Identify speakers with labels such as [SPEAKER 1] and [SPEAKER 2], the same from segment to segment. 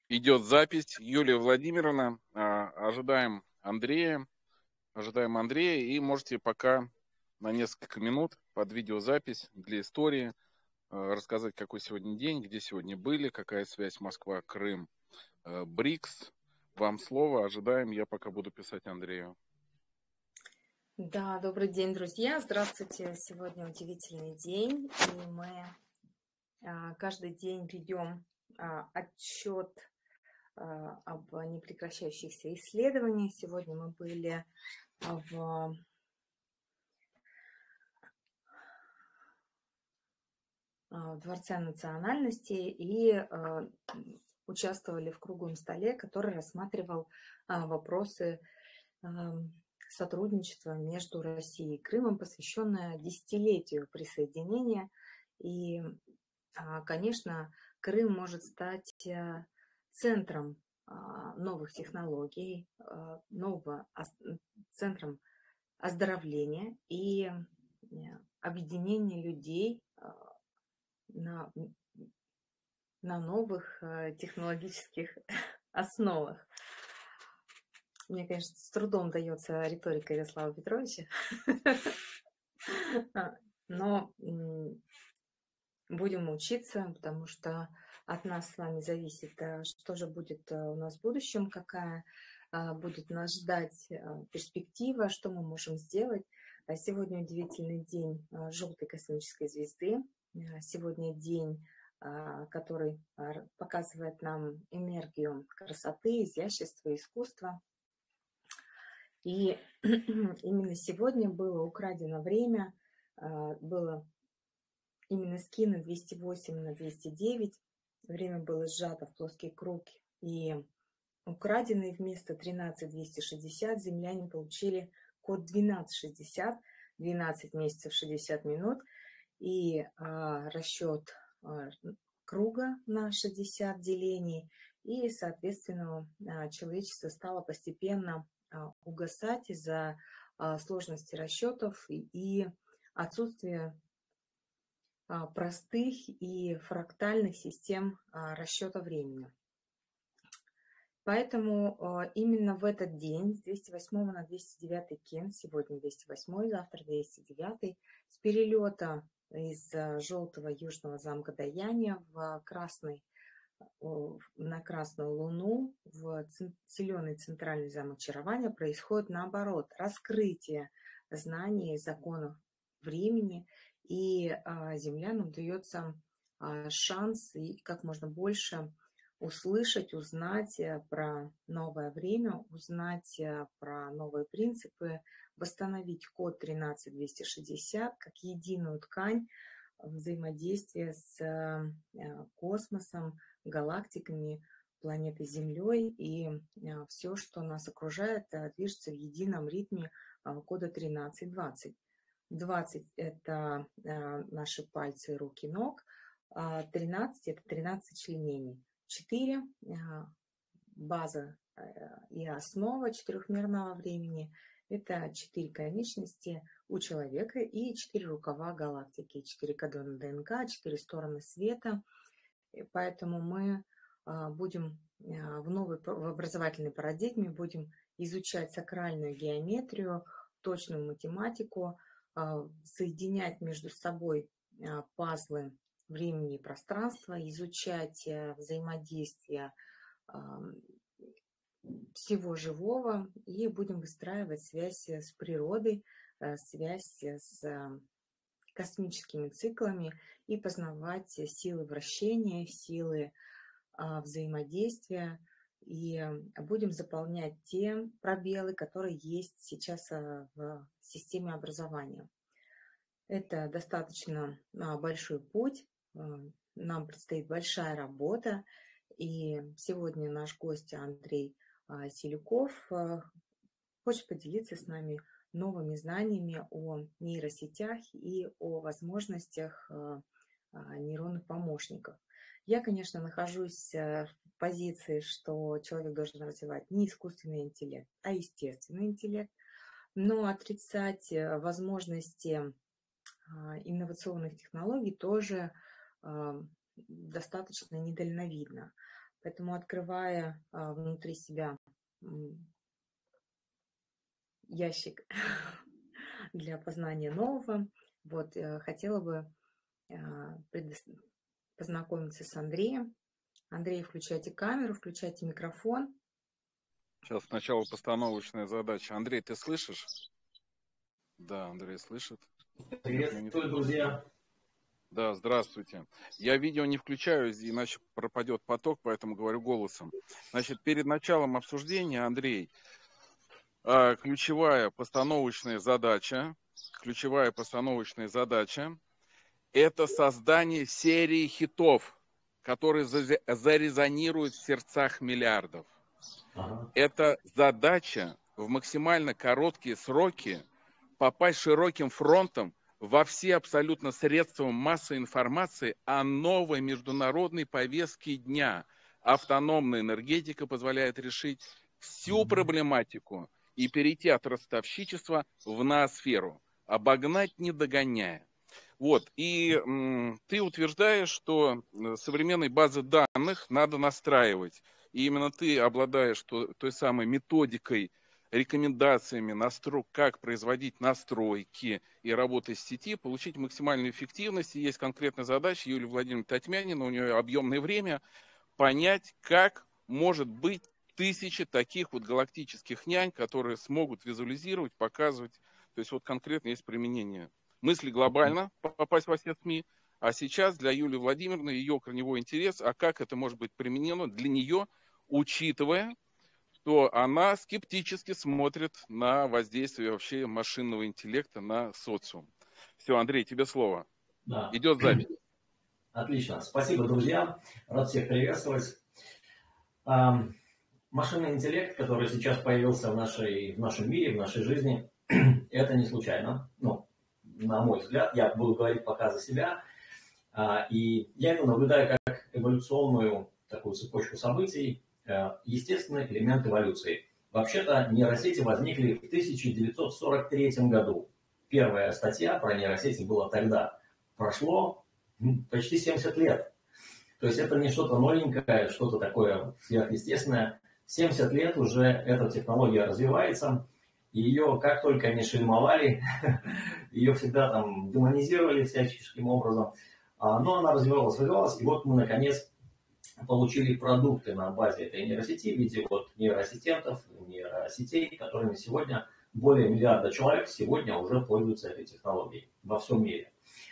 [SPEAKER 1] Идет запись. Юлия Владимировна, ожидаем Андрея, и можете пока на несколько минут под видеозапись для истории рассказать, какой сегодня день, где сегодня были, какая связь Москва-Крым, БРИКС. Вам слово, ожидаем, я пока буду писать Андрею.
[SPEAKER 2] Да, добрый день, друзья. Здравствуйте. Сегодня удивительный день, и мы каждый день ведем отчет об непрекращающихся исследованиях. Сегодня мы были в Дворце национальности и участвовали в круглом столе, который рассматривал вопросы сотрудничества между Россией и Крымом, посвященное десятилетию присоединения. И, конечно, Крым может стать центром новых технологий, центром оздоровления и объединения людей на новых технологических основах. Мне, конечно, с трудом дается риторика Ярослава Петровича, но будем учиться, потому что от нас с вами зависит, что же будет у нас в будущем, какая будет нас ждать перспектива, что мы можем сделать. Сегодня удивительный день желтой космической звезды. Сегодня день, который показывает нам энергию красоты, изящества, искусства. И именно сегодня было украдено время, было именно скинут 208 на 209, время было сжато в плоский круг, и украденные вместо 13260 земляне получили код 1260, 12 месяцев 60 минут, и расчет круга на 60 делений, и, соответственно, человечество стало постепенно угасать из-за сложности расчетов и отсутствия простых и фрактальных систем расчета времени. Поэтому именно в этот день, с 208 на 209 кен, сегодня 208, завтра 209, с перелета из желтого южного замка Даяния на Красную Луну в зеленый центральный замок Чарования происходит наоборот, раскрытие знаний и законов времени, и землянам дается шанс и как можно больше услышать, узнать про новое время, узнать про новые принципы, восстановить код 13260 как единую ткань взаимодействия с космосом, галактиками, планетой Землей, и все, что нас окружает, движется в едином ритме кода 1320. 20 – это наши пальцы, руки, ног, 13 – это 13 членений. 4 – база и основа четырехмерного времени. Это 4 конечности у человека и 4 рукава галактики, 4 кадона ДНК, 4 стороны света. И поэтому мы будем в образовательной парадигме будем изучать сакральную геометрию, точную математику, соединять между собой пазлы времени и пространства, изучать взаимодействие всего живого и будем выстраивать связь с природой, связь с космическими циклами и познавать силы вращения, силы взаимодействия, и будем заполнять те пробелы, которые есть сейчас в системе образования. Это достаточно большой путь, нам предстоит большая работа, и сегодня наш гость Андрей Селюков хочет поделиться с нами новыми знаниями о нейросетях и о возможностях нейронных помощников. Я, конечно, нахожусь в позиции, что человек должен развивать не искусственный интеллект, а естественный интеллект, но отрицать возможности инновационных технологий тоже достаточно недальновидно. Поэтому, открывая внутри себя ящик для познания нового, вот, хотела бы познакомиться с Андреем. Андрей, включайте камеру, включайте микрофон.
[SPEAKER 1] Сейчас сначала постановочная задача. Андрей, ты слышишь? Да, Андрей слышит.
[SPEAKER 3] Приветствую, друзья.
[SPEAKER 1] Да, здравствуйте. Я видео не включаю, иначе пропадет поток, поэтому говорю голосом. Значит, перед началом обсуждения, Андрей, ключевая постановочная задача – это создание серии хитов, которые зарезонируют в сердцах миллиардов.
[SPEAKER 3] Ага.
[SPEAKER 1] Это задача в максимально короткие сроки попасть широким фронтом во все абсолютно средства массовой информации о новой международной повестке дня. Автономная энергетика позволяет решить всю проблематику и перейти от ростовщичества в ноосферу, обогнать не догоняя. Вот, и ты утверждаешь, что современные базы данных надо настраивать. И именно ты обладаешь той самой методикой, рекомендациями, как производить настройки и работать в сети, получить максимальную эффективность. И есть конкретная задача Юлии Владимировны Татьмянина, у нее объемное время, понять, как может быть тысячи таких вот галактических нянь, которые смогут визуализировать, показывать. То есть вот конкретно есть применение. Мысли глобально попасть во все СМИ, а сейчас для Юлии Владимировны ее корневой интерес, а как это может быть применено для нее, учитывая, что она скептически смотрит на воздействие вообще машинного интеллекта на социум. Все, Андрей, тебе слово.
[SPEAKER 3] Да.
[SPEAKER 1] Идет запись.
[SPEAKER 3] Отлично. Спасибо, друзья. Рад всех приветствовать. Машинный интеллект, который сейчас появился в нашем мире, в нашей жизни, это не случайно. Ну, на мой взгляд, я буду говорить пока за себя. И я это наблюдаю как эволюционную такую цепочку событий, естественный элемент эволюции. Вообще-то нейросети возникли в 1943 году. Первая статья про нейросети была тогда. Прошло почти 70 лет. То есть это не что-то новенькое, что-то такое сверхъестественное. 70 лет уже эта технология развивается. И ее как только не шельмовали, ее всегда там демонизировали всяческим образом. Но она развивалась. И вот мы наконец получили продукты на базе этой нейросети в виде вот нейроассистентов, нейросетей, которыми сегодня более миллиарда человек сегодня уже пользуются этой технологией во всем мире.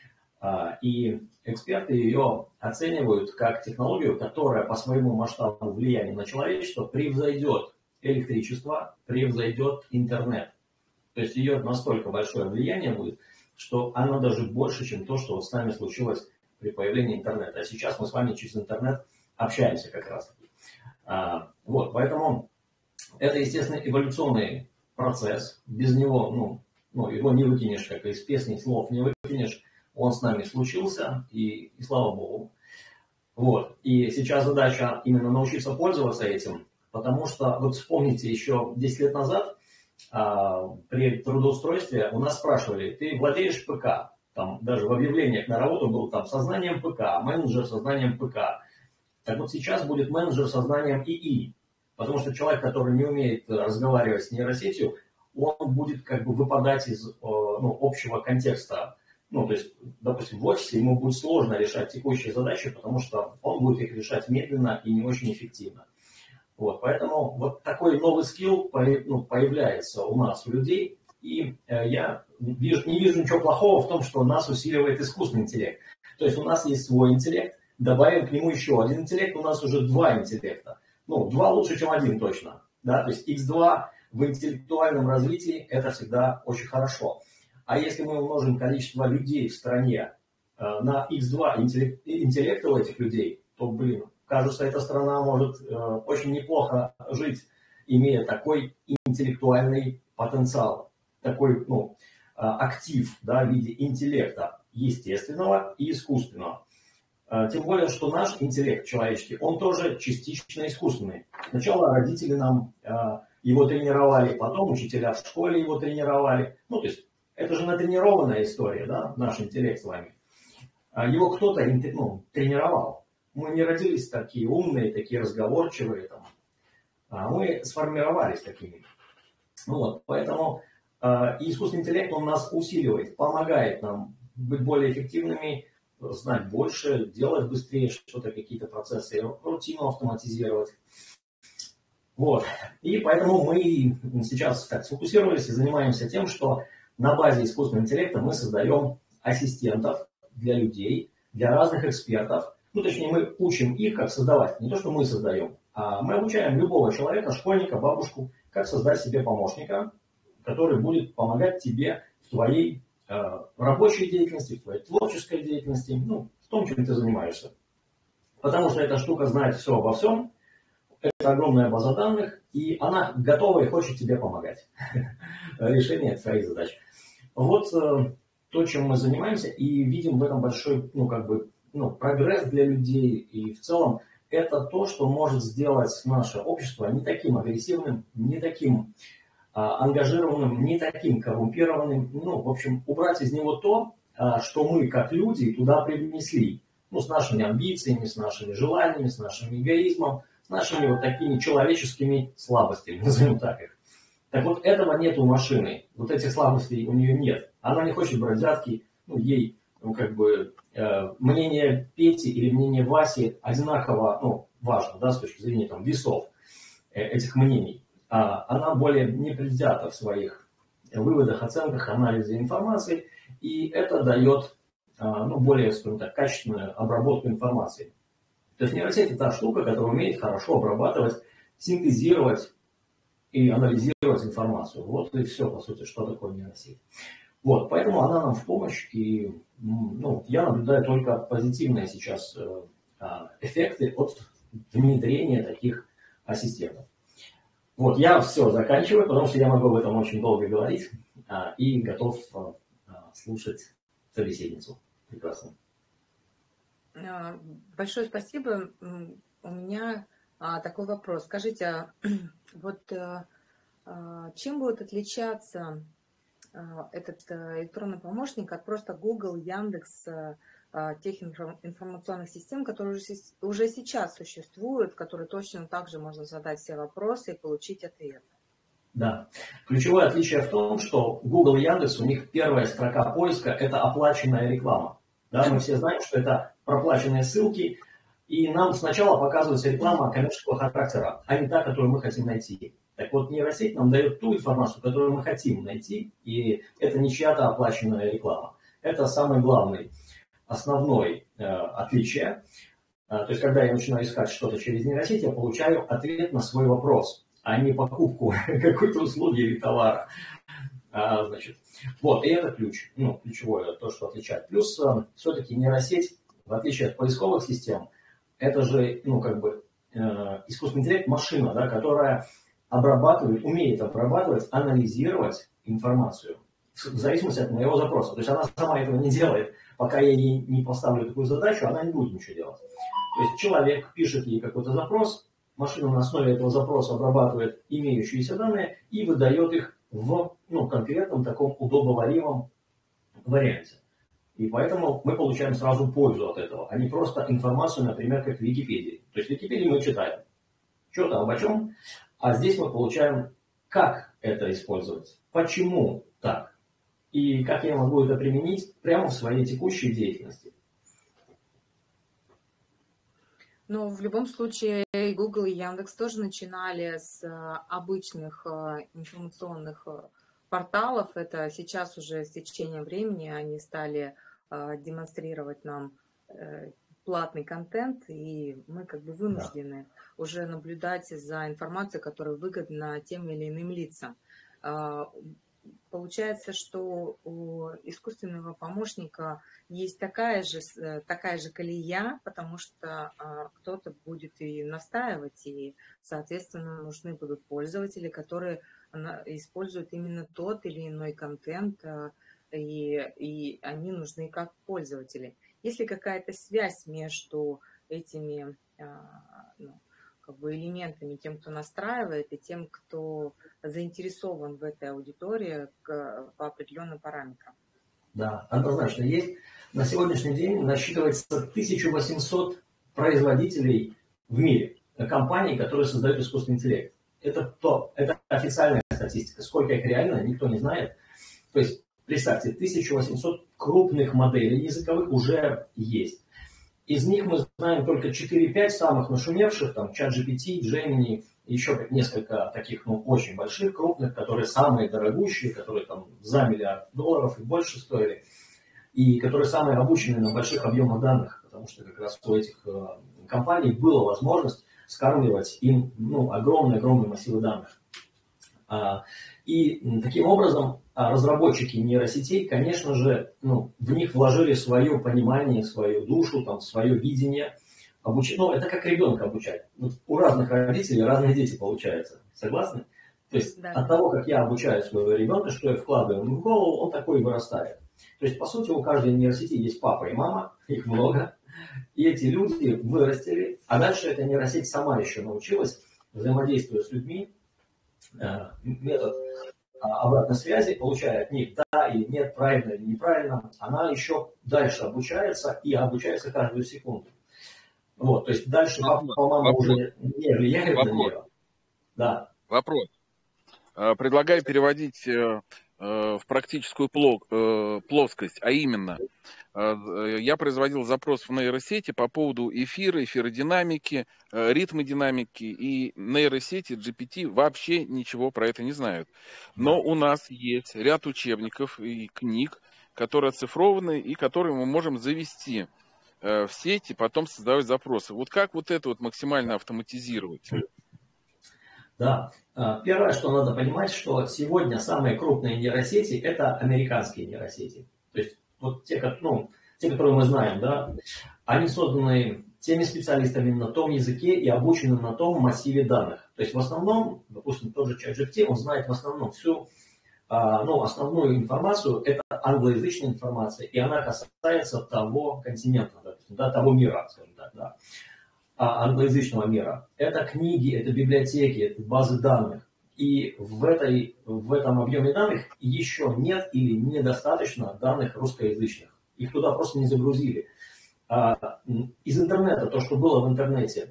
[SPEAKER 3] И эксперты ее оценивают как технологию, которая по своему масштабу влияния на человечество превзойдет электричество, превзойдет интернет. То есть ее настолько большое влияние будет, что оно даже больше, чем то, что вот с нами случилось при появлении интернета. А сейчас мы с вами через интернет общаемся как раз. Вот, поэтому это, естественно, эволюционный процесс. Без него, его не выкинешь, как из песни слов не выкинешь. Он с нами случился, и слава богу. Вот. И сейчас задача именно научиться пользоваться этим, потому что, вот вспомните, еще 10 лет назад при трудоустройстве у нас спрашивали, ты владеешь ПК? Там даже в объявлениях на работу был там со знанием ПК, менеджер со знанием ПК. Так вот сейчас будет менеджер со знанием ИИ, потому что человек, который не умеет разговаривать с нейросетью, он будет как бы выпадать из общего контекста. То есть, допустим, в офисе ему будет сложно решать текущие задачи, потому что он будет их решать медленно и не очень эффективно. Вот, поэтому вот такой новый скилл появляется у нас, у людей, и я не вижу ничего плохого в том, что нас усиливает искусственный интеллект. То есть у нас есть свой интеллект, добавим к нему еще один интеллект, у нас уже два интеллекта. Два лучше, чем один точно. Да? То есть X2 в интеллектуальном развитии это всегда очень хорошо. А если мы умножим количество людей в стране на X2 интеллекта у этих людей, то, кажется, эта страна может очень неплохо жить, имея такой интеллектуальный потенциал, такой актив, да, в виде интеллекта естественного и искусственного. Тем более, что наш интеллект человеческий, он тоже частично искусственный. Сначала родители нам его тренировали, потом учителя в школе его тренировали. То есть это же натренированная история, да, наш интеллект с вами. Его кто-то тренировал. мы не родились такие умные, такие разговорчивые, там, а мы сформировались такими. Вот, поэтому искусственный интеллект, он нас усиливает, помогает нам быть более эффективными, знать больше, делать быстрее что-то, какие-то процессы, рутину автоматизировать. Вот. И поэтому мы сейчас так сфокусировались и занимаемся тем, что на базе искусственного интеллекта мы создаем ассистентов для людей, для разных экспертов. Ну, точнее, мы учим их, как создавать. Не то, что мы создаем, а мы обучаем любого человека, школьника, бабушку, как создать себе помощника, который будет помогать тебе в твоей рабочей деятельности, в твоей творческой деятельности, ну, в том, чем ты занимаешься. Потому что эта штука знает все обо всем. Это огромная база данных, и она готова и хочет тебе помогать. Решение своих задач. Вот то, чем мы занимаемся, и видим в этом большой, прогресс для людей. И в целом это то, что может сделать наше общество не таким агрессивным, не таким ангажированным, не таким коррумпированным. Ну, в общем, убрать из него то, что мы, как люди, туда привнесли. Ну, с нашими амбициями, с нашими желаниями, с нашим эгоизмом, с нашими вот такими человеческими слабостями, назовем так их. Так вот, этого нет у машины. Вот этих слабостей у нее нет. Она не хочет брать взятки, ей, мнение Пети или мнение Васи одинаково, важно, да, с точки зрения весов этих мнений. Она более непредвзята в своих выводах, оценках, анализе информации, и это дает более, скажем так, качественную обработку информации. То есть нейросеть – это та штука, которая умеет хорошо обрабатывать, синтезировать и анализировать информацию. Вот и все, по сути, что такое нейросеть. Вот, поэтому она нам в помощь, и я наблюдаю только позитивные сейчас эффекты от внедрения таких ассистентов. Вот, я все заканчиваю, потому что я могу об этом очень долго говорить и готов слушать собеседницу. Прекрасно.
[SPEAKER 2] Большое спасибо. У меня такой вопрос. Скажите, вот чем будет отличаться этот электронный помощник от просто Google, Яндекс, тех информационных систем, которые уже сейчас существуют, которые точно так же можно задать все вопросы и получить ответ?
[SPEAKER 3] Да. Ключевое отличие в том, что Google и Яндекс, у них первая строка поиска – это оплаченная реклама. Да, мы все знаем, что это проплаченные ссылки, и нам сначала показывается реклама коммерческого характера, а не та, которую мы хотим найти. Так вот, нейросеть нам дает ту информацию, которую мы хотим найти, и это не чья-то оплаченная реклама. Это самый главный, основной отличие. То есть, когда я начинаю искать что-то через нейросеть, я получаю ответ на свой вопрос, а не покупку какой-то услуги или товара. Вот, и это ключевое, то, что отличает. Плюс, все-таки нейросеть, в отличие от поисковых систем, это же, искусственный интеллект, машина, да, которая умеет обрабатывать, анализировать информацию в зависимости от моего запроса. То есть она сама этого не делает. Пока я ей не поставлю такую задачу, она не будет ничего делать. То есть человек пишет ей какой-то запрос, машина на основе этого запроса обрабатывает имеющиеся данные и выдает их в конкретном таком удобоваримом варианте. И поэтому мы получаем сразу пользу от этого, а не просто информацию, например, как в Википедии. То есть в Википедии мы читаем что-то обо чем, а здесь мы получаем, как это использовать, почему так, и как я могу это применить прямо в своей текущей деятельности.
[SPEAKER 2] Но в любом случае Google и Яндекс тоже начинали с обычных информационных порталов. Это сейчас уже с течением времени они стали демонстрировать нам платный контент, и мы вынуждены уже наблюдать за информацией, которая выгодна тем или иным лицам. Получается, что у искусственного помощника есть такая же колея, потому что кто-то будет и настаивать, и, соответственно, нужны будут пользователи, которые используют именно тот или иной контент, и они нужны как пользователи. Есть ли какая-то связь между этими элементами, тем, кто настраивает, и тем, кто заинтересован в этой аудитории по определенным параметрам?
[SPEAKER 3] Да, однозначно есть. На сегодняшний день насчитывается 1800 производителей в мире, компаний, которые создают искусственный интеллект. Это официальная статистика. Сколько их реально, никто не знает. То есть, представьте, 1800 крупных моделей языковых уже есть. Из них мы знаем только 4-5 самых нашумевших, там, ChatGPT, Gemini, еще несколько таких, очень больших, крупных, которые самые дорогущие, которые там за $1 миллиард и больше стоили, и которые самые обученные на больших объемах данных, потому что как раз у этих компаний была возможность скармливать им огромные массивы данных. И таким образом разработчики нейросетей, конечно же, в них вложили свое понимание, свою душу, свое видение. Это как ребенка обучать. У разных родителей разные дети получаются. Согласны? То есть от того, как я обучаю своего ребенка, что я вкладываю ему в голову, он такой и вырастает. То есть, по сути, у каждой нейросети есть папа и мама, их много. И эти люди вырастили, а дальше эта нейросеть сама еще научилась, взаимодействуя с людьми, метод обратной связи, получая от них да или нет, правильно или неправильно, она еще дальше обучается и обучается каждую секунду. То есть дальше мама уже не влияет на нее. Да.
[SPEAKER 1] Вопрос. Предлагаю переводить в практическую плоскость, а именно, я производил запрос в нейросети по поводу эфиродинамики, ритмы динамики, и нейросети GPT вообще ничего про это не знают. Но у нас есть ряд учебников и книг, которые оцифрованы и которые мы можем завести в сеть и потом создавать запросы. Вот как это максимально автоматизировать?
[SPEAKER 3] Да. Первое, что надо понимать, что сегодня самые крупные нейросети – это американские нейросети. То есть те, которые мы знаем, да, они созданы теми специалистами на том языке и обучены на том массиве данных. То есть в основном, допустим, тот же ChatGPT, он знает в основном всю основную информацию, это англоязычная информация, и она касается того континента, допустим, того мира, скажем так, да. Англоязычного мира. Это книги, это библиотеки, это базы данных. И в этом объеме данных еще нет или недостаточно данных русскоязычных. Их туда просто не загрузили. Из интернета, то, что было в интернете,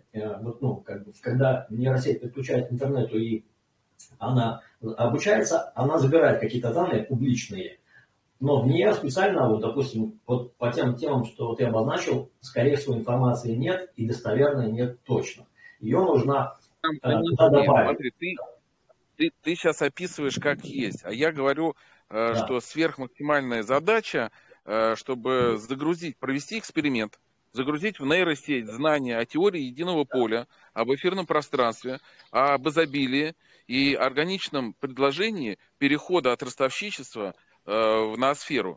[SPEAKER 3] когда нейросеть подключает к интернету и она обучается, она забирает какие-то данные публичные. Но в нее специально, допустим, по тем темам, что ты обозначил, скорее всего, информации нет и достоверной нет точно. Ее нужно добавить.
[SPEAKER 1] Смотри, ты сейчас описываешь, как есть, а я говорю, что сверхмаксимальная задача, чтобы провести эксперимент, загрузить в нейросеть знания о теории единого поля, об эфирном пространстве, об изобилии и органичном предложении перехода от ростовщичества в ноосферу.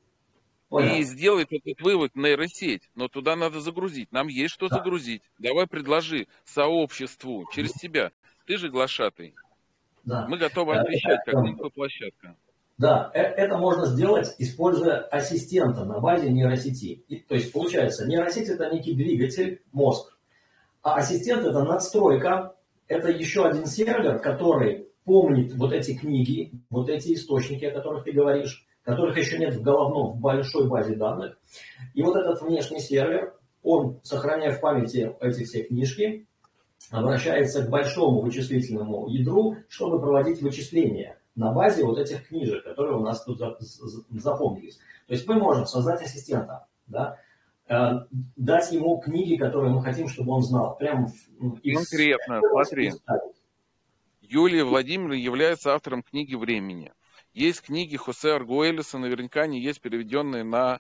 [SPEAKER 1] И сделать этот вывод нейросеть. Но туда надо загрузить. Нам есть что загрузить. Давай предложи сообществу через тебя. Ты же глашатый.
[SPEAKER 3] Да.
[SPEAKER 1] Мы готовы отвечать, как инфоплощадка.
[SPEAKER 3] Да, это можно сделать, используя ассистента на базе нейросети. То есть, получается, нейросеть – это некий двигатель, мозг. А ассистент – это надстройка, это еще один сервер, который помнит эти книги, эти источники, о которых ты говоришь, которых еще нет в большой базе данных. И этот внешний сервер, он, сохраняя в памяти эти все книжки, обращается к большому вычислительному ядру, чтобы проводить вычисления на базе этих книжек, которые у нас тут запомнились. То есть мы можем создать ассистента, да, дать ему книги, которые мы хотим, чтобы он знал.
[SPEAKER 1] Конкретно, смотри. Юлия Владимировна является автором книги «Времени». Есть книги Хосе Аргуэлеса, наверняка они есть переведенные на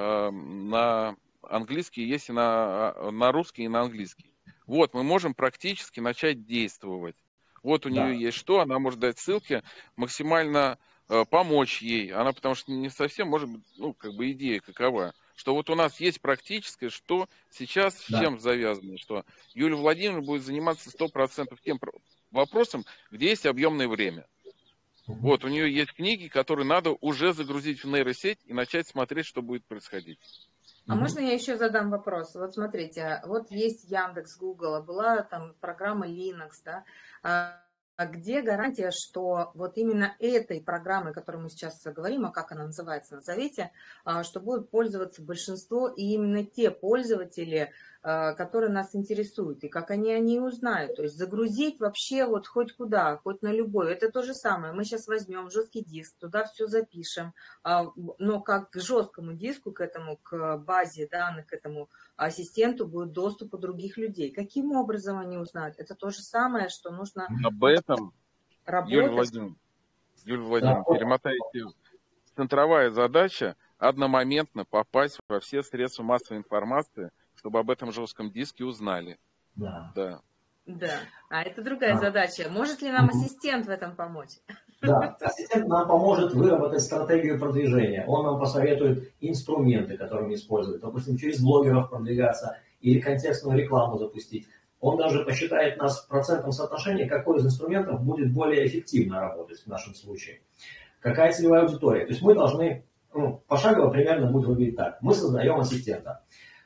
[SPEAKER 1] английский, есть и на русский, и на английский. Мы можем практически начать действовать. У нее есть что, она может дать ссылки, максимально помочь ей. Она, потому что не совсем, может быть, идея какова. Что у нас есть практическое, что сейчас с чем завязано, что Юлия Владимировна будет заниматься 100% тем вопросом, где есть объемное время. У нее есть книги, которые надо уже загрузить в нейросеть и начать смотреть, что будет происходить.
[SPEAKER 2] А можно я еще задам вопрос? Смотрите, есть Яндекс, Google, была там программа Linux, да? А где гарантия, что именно этой программой, о которой мы сейчас говорим, а как она называется, назовите, что будет пользоваться большинство и именно те пользователи, которые нас интересуют, и как они узнают. То есть загрузить вообще вот хоть куда, хоть на любой. Это то же самое. Мы сейчас возьмем жесткий диск, туда все запишем, но как к жесткому диску, к этому, к базе данных, к этому ассистенту будет доступ у других людей. Каким образом они узнают? Это то же самое, что нужно
[SPEAKER 1] Об этом, Юлия
[SPEAKER 2] работать.
[SPEAKER 1] Владимировна, перемотайте. Центровая задача одномоментно попасть во все средства массовой информации, чтобы об этом жестком диске узнали.
[SPEAKER 3] Да.
[SPEAKER 1] Да.
[SPEAKER 2] Да, а это другая задача. Может ли нам ассистент в этом помочь?
[SPEAKER 3] Да, ассистент нам поможет выработать стратегию продвижения. Он нам посоветует инструменты, которыми использовать. Допустим, через блогеров продвигаться или контекстную рекламу запустить. Он даже посчитает нас в процентном соотношении, какой из инструментов будет более эффективно работать в нашем случае. Какая целевая аудитория. То есть мы должны, пошагово примерно будет выглядеть так. Мы создаем ассистента.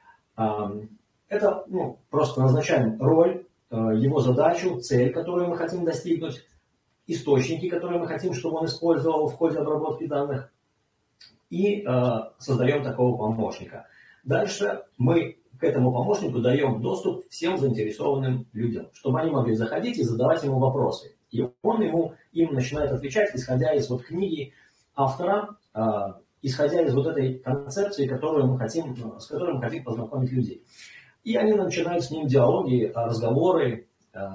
[SPEAKER 3] Это просто назначаем роль, его задачу, цель, которую мы хотим достигнуть, источники, которые мы хотим, чтобы он использовал в ходе обработки данных, и создаем такого помощника. Дальше мы к этому помощнику даем доступ всем заинтересованным людям, чтобы они могли заходить и задавать ему вопросы. И он им начинает отвечать, исходя из книги автора, исходя из этой концепции, с которой мы хотим познакомить людей. И они начинают с ним диалоги, разговоры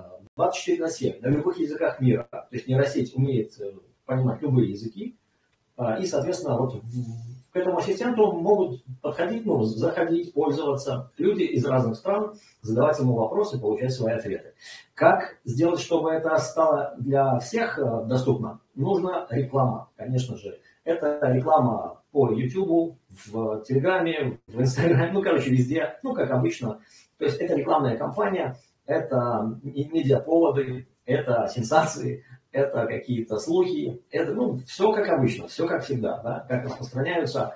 [SPEAKER 3] 24/7 на любых языках мира. То есть нейросеть умеет понимать любые языки. И, соответственно, к этому ассистенту могут подходить, заходить, пользоваться люди из разных стран, задавать ему вопросы, получать свои ответы. Как сделать, чтобы это стало для всех доступно? Нужна реклама, конечно же. Это реклама по YouTube, в Телеграме, в Инстаграме, везде, как обычно. То есть это рекламная кампания, это медиаповоды, это сенсации, это какие-то слухи, это все как обычно, все как всегда, да, как распространяются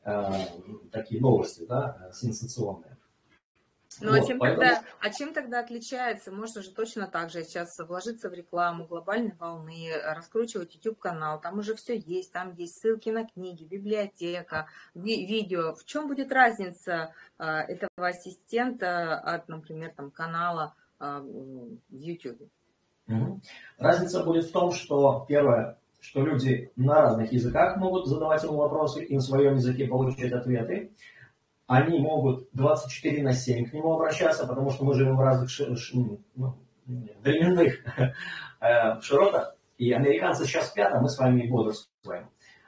[SPEAKER 3] такие новости, да, сенсационные.
[SPEAKER 2] Ну, а чем тогда отличается? Можно же точно так же сейчас вложиться в рекламу глобальной волны, раскручивать YouTube-канал, там уже все есть, там есть ссылки на книги, библиотека, видео. В чем будет разница этого ассистента от, например, канала в YouTube?
[SPEAKER 3] Разница будет в том, что первое, что люди на разных языках могут задавать ему вопросы и на своем языке получать ответы. Они могут 24/7 к нему обращаться, потому что мы живем в разных временных широтах, и американцы сейчас спят, а мы с вами бодрствуем.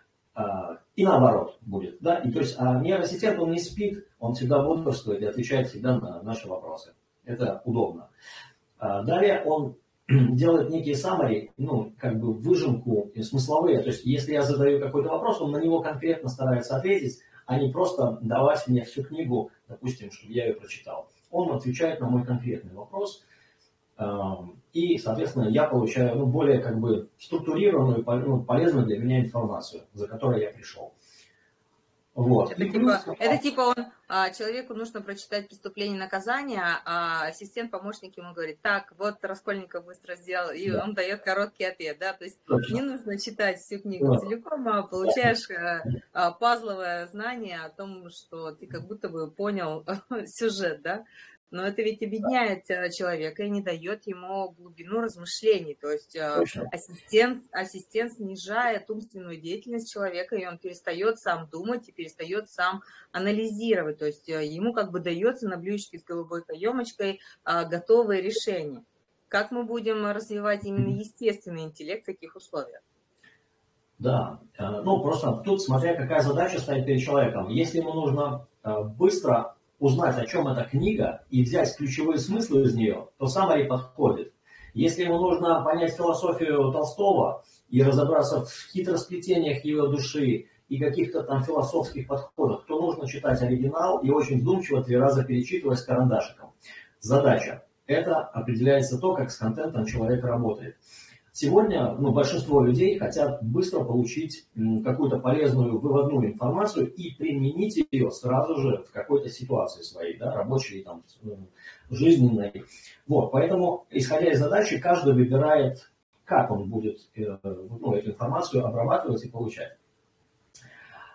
[SPEAKER 3] И наоборот будет. Да? И то есть нейросеть, он не спит, он всегда бодрствует и отвечает всегда на наши вопросы. Это удобно. Далее он делает некие summary, выжимку смысловые. То есть если я задаю какой-то вопрос, он на него конкретно старается ответить, а не просто давать мне всю книгу, допустим, чтобы я ее прочитал. Он отвечает на мой конкретный вопрос, и, соответственно, я получаю более структурированную, полезную для меня информацию, за которой я пришел. Вот.
[SPEAKER 2] Это типа человеку нужно прочитать «Преступление и наказание», а ассистент-помощник ему говорит: так, вот Раскольников быстро сделал, и он дает короткий ответ, да, то есть не нужно читать всю книгу целиком, а получаешь пазловое знание о том, что ты как будто бы понял сюжет, да. Но это ведь объединяет человека и не дает ему глубину размышлений. То есть ассистент снижает умственную деятельность человека, и он перестает сам думать и перестает сам анализировать. То есть ему дается на блюдечке с голубой каемочкой готовые решения. Как мы будем развивать именно естественный интеллект в таких условиях?
[SPEAKER 3] Да, просто тут смотря какая задача стоит перед человеком. Если ему нужно быстро узнать, о чем эта книга, и взять ключевые смыслы из нее, то summary подходит. Если ему нужно понять философию Толстого и разобраться в хитросплетениях его души и каких-то философских подходах, то нужно читать оригинал и очень вдумчиво 3 раза перечитывать с карандашиком. Задача. Это определяется то, как с контентом человек работает. Сегодня большинство людей хотят быстро получить какую-то полезную выводную информацию и применить ее сразу же в какой-то ситуации своей, да, рабочей, жизненной. Поэтому, исходя из задачи, каждый выбирает, как он будет эту информацию обрабатывать и получать.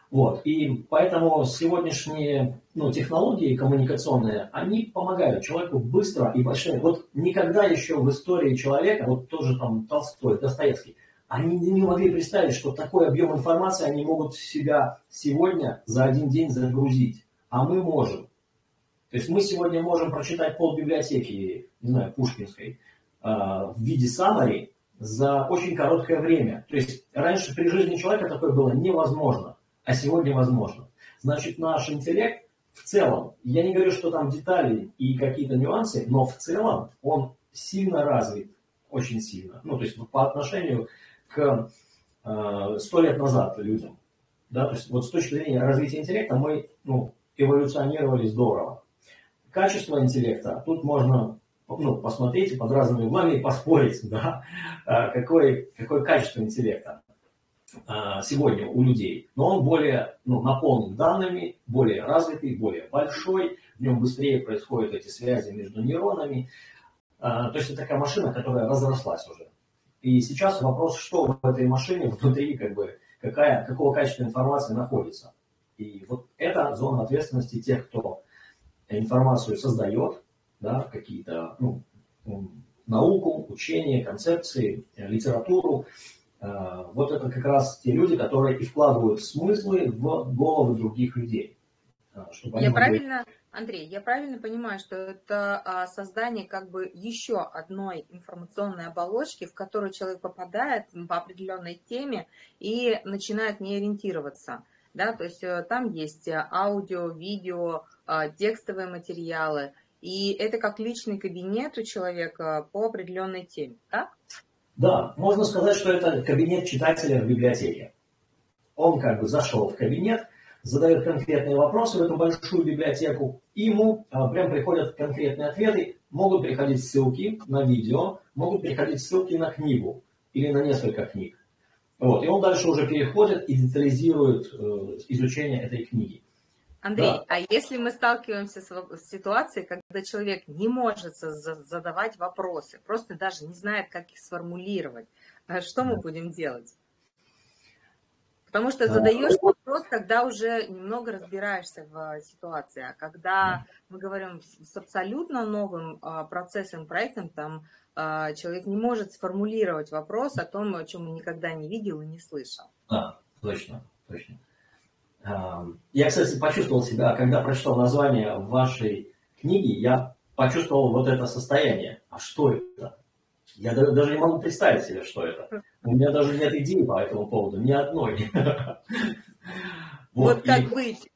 [SPEAKER 3] Вот. И поэтому сегодняшние технологии коммуникационные, они помогают человеку быстро и большое. Вот никогда еще в истории человека, вот тоже там Толстой, Достоевский, они не могли представить, что такой объем информации они могут в себя сегодня за один день загрузить. А мы можем. То есть мы сегодня можем прочитать полбиблиотеки, не знаю, Пушкинской, в виде summary за очень короткое время. То есть раньше при жизни человека такое было невозможно, а сегодня возможно. Значит, наш интеллект в целом, я не говорю, что там детали и какие-то нюансы, но в целом он сильно развит, очень сильно. То есть по отношению к 100 лет назад людям. Да? То есть вот с точки зрения развития интеллекта мы эволюционировали здорово. Качество интеллекта, тут можно посмотреть под разными углами и поспорить, да, какое качество интеллекта сегодня у людей. Но он более наполнен данными, более развитый, более большой, в нем быстрее происходят эти связи между нейронами. То есть это такая машина, которая разрослась уже. И сейчас вопрос, что в этой машине внутри, какого качества информации находится. И вот это зона ответственности тех, кто информацию создает, да, какие-то науку, учения, концепции, литературу. Вот это как раз те люди, которые и вкладывают смыслы в головы других людей.
[SPEAKER 2] Андрей, я правильно понимаю, что это создание еще одной информационной оболочки, в которую человек попадает по определенной теме и начинает не ориентироваться. Да? То есть там есть аудио, видео, текстовые материалы, и это как личный кабинет у человека по определенной теме, так?
[SPEAKER 3] Да, можно сказать, что это кабинет читателя в библиотеке. Он зашел в кабинет, задает конкретные вопросы в эту большую библиотеку, и ему прям приходят конкретные ответы, могут приходить ссылки на видео, могут приходить ссылки на книгу или на несколько книг. Вот, и он дальше уже переходит и детализирует изучение этой книги.
[SPEAKER 2] Андрей, да. А если мы сталкиваемся с ситуацией, когда человек не может задавать вопросы, просто даже не знает, как их сформулировать, что мы будем делать? Потому что задаешь вопрос, когда уже немного разбираешься в ситуации. А когда мы говорим с абсолютно новым процессом, проектом, там человек не может сформулировать вопрос о том, о чем он никогда не видел и не слышал.
[SPEAKER 3] Да, точно. Я, кстати, почувствовал себя, когда прочитал название вашей книги, я почувствовал вот это состояние. А что это? Я даже не могу представить себе, что это. У меня даже нет идеи по этому поводу, ни одной.
[SPEAKER 2] Вот как быть?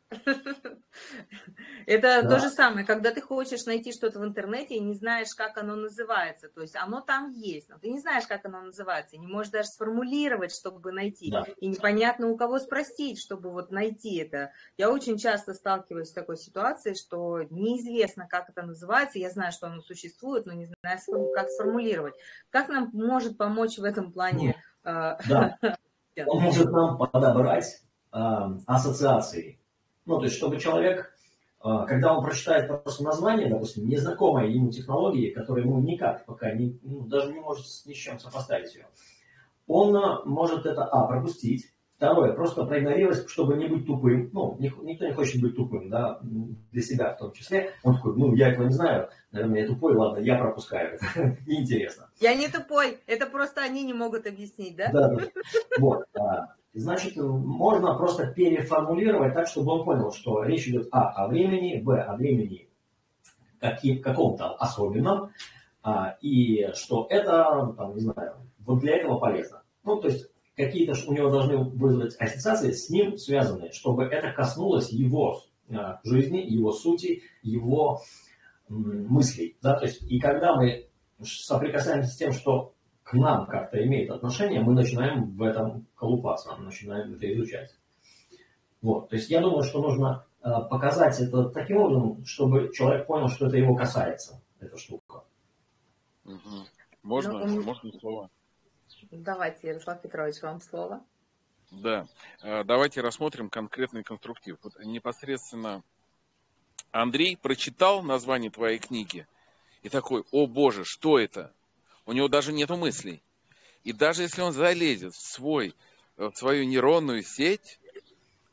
[SPEAKER 2] Это то же самое, когда ты хочешь найти что-то в интернете и не знаешь, как оно называется. То есть оно там есть, но ты не знаешь, как оно называется, и не можешь даже сформулировать, чтобы найти. Да. И непонятно, у кого спросить, чтобы найти это. Я очень часто сталкиваюсь с такой ситуацией, что неизвестно, как это называется. Я знаю, что оно существует, но не знаю, как сформулировать. Как нам может помочь в этом плане?
[SPEAKER 3] Да. Он может нам подобрать ассоциации. То есть, чтобы человек, когда он прочитает просто название, допустим, незнакомой ему технологии, которая ему никак пока даже не может ни с чем сопоставить ее, он может это, пропустить. Второе, просто проигнорировать, чтобы не быть тупым. Никто не хочет быть тупым, да, для себя в том числе. Он такой, я этого не знаю, наверное, я тупой, ладно, я пропускаю это. Неинтересно.
[SPEAKER 2] Я не тупой, это просто они не могут объяснить, да?
[SPEAKER 3] Да. Вот. Значит, можно просто переформулировать так, чтобы он понял, что речь идет о времени, о времени каком-то особенном, и что это, не знаю, вот для этого полезно. То есть какие-то у него должны вызвать ассоциации с ним связанные, чтобы это коснулось его жизни, его сути, его мыслей. Да? То есть, и когда мы соприкасаемся с тем, что к нам как-то имеет отношение, мы начинаем в этом колупаться, начинаем это изучать. Вот. То есть я думаю, что нужно показать это таким образом, чтобы человек понял, что это его касается, эта штука.
[SPEAKER 1] Угу. Можно слово?
[SPEAKER 2] Давайте, Ярослав Петрович, вам слово.
[SPEAKER 1] Да. Давайте рассмотрим конкретный конструктив. Вот непосредственно Андрей прочитал название твоей книги и такой, о боже, что это? У него даже нету мыслей. И даже если он залезет в свою нейронную сеть,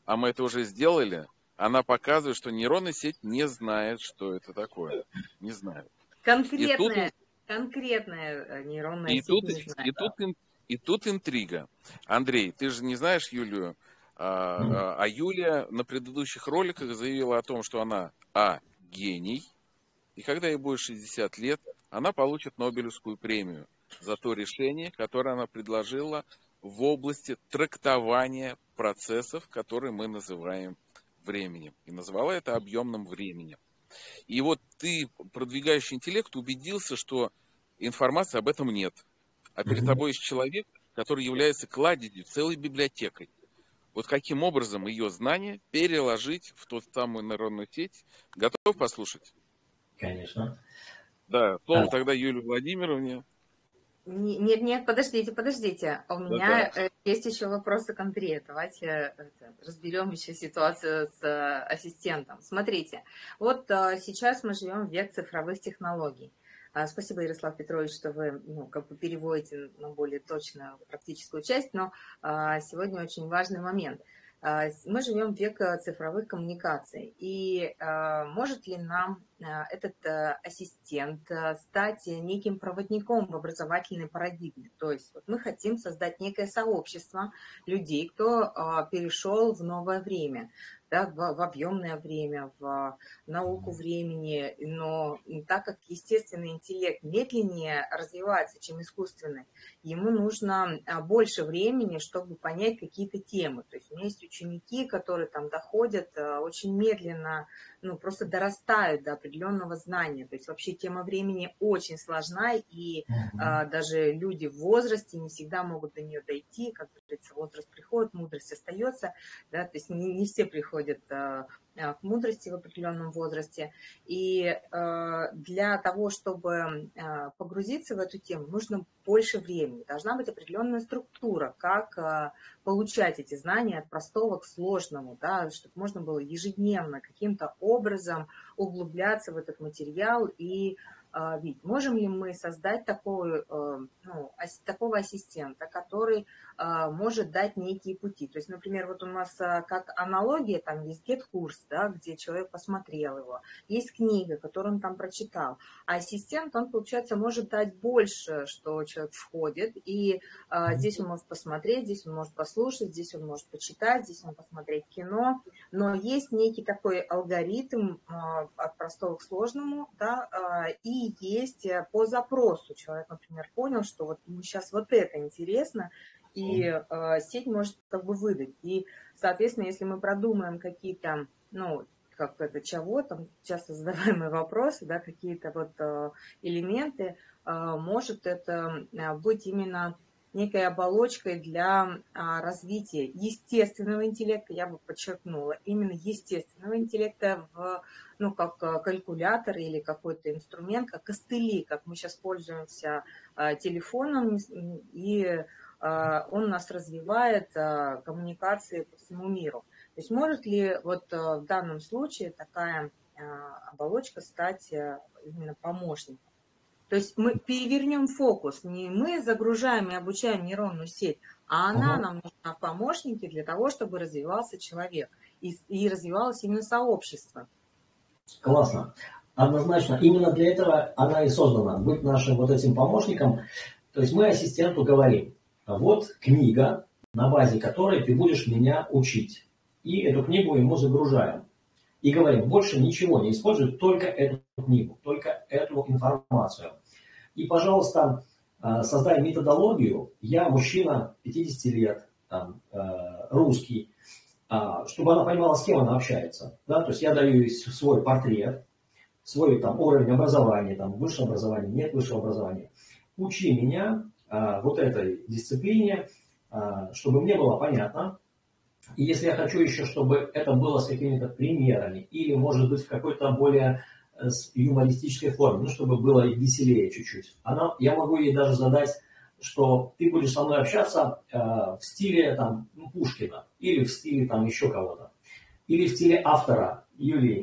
[SPEAKER 1] а мы это уже сделали, она показывает, что нейронная сеть не знает, что это такое. Не знает.
[SPEAKER 2] Конкретная нейронная сеть не знает.
[SPEAKER 1] И тут интрига. Андрей, ты же не знаешь Юлию, а Юлия на предыдущих роликах заявила о том, что она гений, и когда ей будет 60 лет, она получит Нобелевскую премию за то решение, которое она предложила в области трактования процессов, которые мы называем временем. И назвала это объемным временем. И вот ты, продвигающий интеллект, убедился, что информации об этом нет. А перед тобой есть человек, который является кладезью, целой библиотекой. Вот каким образом ее знания переложить в ту самую нейронную сеть? Готов послушать?
[SPEAKER 3] Конечно.
[SPEAKER 1] Да, слово тогда Юлии Владимировне.
[SPEAKER 2] Нет, подождите. У меня есть еще вопросы к Андрею. Давайте разберем еще ситуацию с ассистентом. Смотрите, вот сейчас мы живем в век цифровых технологий. Спасибо, Ярослав Петрович, что вы переводите на более точную практическую часть, но сегодня очень важный момент. Мы живем в век цифровых коммуникаций, и может ли нам этот ассистент стать неким проводником в образовательной парадигме? То есть вот мы хотим создать некое сообщество людей, кто перешел в новое время, да, в объемное время, в науку времени, но так как естественный интеллект медленнее развивается, чем искусственный, ему нужно больше времени, чтобы понять какие-то темы. То есть у меня есть ученики, которые там доходят очень медленно, просто дорастают до определенного знания. То есть вообще тема времени очень сложна, и даже люди в возрасте не всегда могут до нее дойти. Как говорится, возраст приходит, мудрость остается. Да? То есть не все приходят к мудрости в определенном возрасте. И для того, чтобы погрузиться в эту тему, нужно больше времени. Должна быть определенная структура, как получать эти знания от простого к сложному, да, чтобы можно было ежедневно каким-то образом углубляться в этот материал и видеть. Можем ли мы создать такого ассистента, который может дать некие пути. То есть, например, вот у нас как аналогия, там есть GetCourse, да, где человек посмотрел его, есть книга, которую он там прочитал, а ассистент, он, получается, может дать больше, что человек входит, и здесь он может посмотреть, здесь он может послушать, здесь он может почитать, здесь он посмотреть кино, но есть некий такой алгоритм от простого к сложному, да, и есть по запросу. Человек, например, понял, что вот ему сейчас вот это интересно, и сеть может выдать. И, соответственно, если мы продумаем какие-то, чего, там часто задаваемые вопросы, да, какие-то вот элементы, может это быть именно некой оболочкой для развития естественного интеллекта, я бы подчеркнула, именно естественного интеллекта как калькулятор или какой-то инструмент, как костыли, как мы сейчас пользуемся телефоном, и он у нас развивает коммуникации по всему миру. То есть может ли вот в данном случае такая оболочка стать именно помощником? То есть мы перевернем фокус, не мы загружаем и обучаем нейронную сеть, а она нам нужна в помощнике для того, чтобы развивался человек и развивалось именно сообщество.
[SPEAKER 3] Классно. Однозначно, именно для этого она и создана, быть нашим вот этим помощником. То есть мы ассистенту говорим: вот книга, на базе которой ты будешь меня учить. И эту книгу ему загружаем. И говорим: больше ничего не используй, только эту книгу, только эту информацию. И, пожалуйста, создай методологию. Я мужчина 50 лет, русский, чтобы она понимала, с кем она общается. Да? То есть я даю ей свой портрет, свой уровень образования, высшее образование, нет высшего образования. Учи меня вот этой дисциплине, чтобы мне было понятно. И если я хочу еще, чтобы это было с какими-то примерами, или, может быть, в какой-то более юмористической форме, чтобы было и веселее чуть-чуть, я могу ей даже задать, что ты будешь со мной общаться в стиле Пушкина, или в стиле еще кого-то, или в стиле автора Юлии.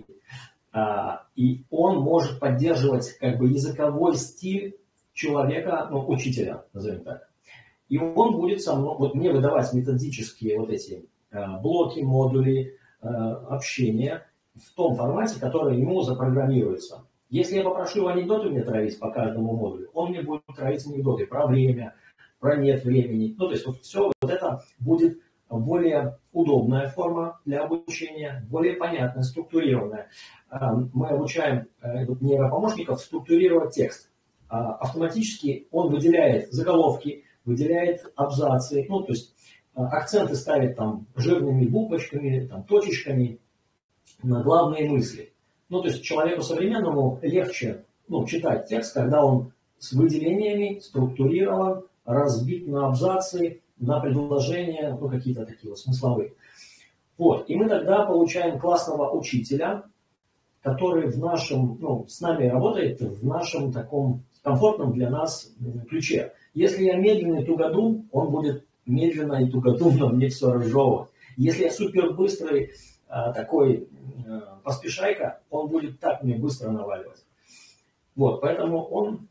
[SPEAKER 3] И он может поддерживать языковой стиль человека, учителя, назовем так. И он будет со мной, мне выдавать методические эти блоки, модули, общения в том формате, который ему запрограммируется. Если я попрошу его анекдоты мне травить по каждому модулю, он мне будет травить анекдоты про время, про нет времени. Ну, то есть вот все вот это будет более удобная форма для обучения, более понятная, структурированная. Мы обучаем нейропомощников структурировать текст. Автоматически он выделяет заголовки, выделяет абзацы, ну, то есть акценты ставит там жирными буквочками, там, точечками на главные мысли. Ну, то есть человеку современному легче читать текст, когда он с выделениями структурирован, разбит на абзацы, на предложения, какие-то такие вот смысловые. Вот. И мы тогда получаем классного учителя, который в нашем, с нами работает в нашем таком комфортном для нас ключе. Если я медленный тугодум, он будет медленно и тугодумно мне все разжевывать. Если я супер быстрый такой поспешайка, он будет так мне быстро наваливать. Вот, поэтому он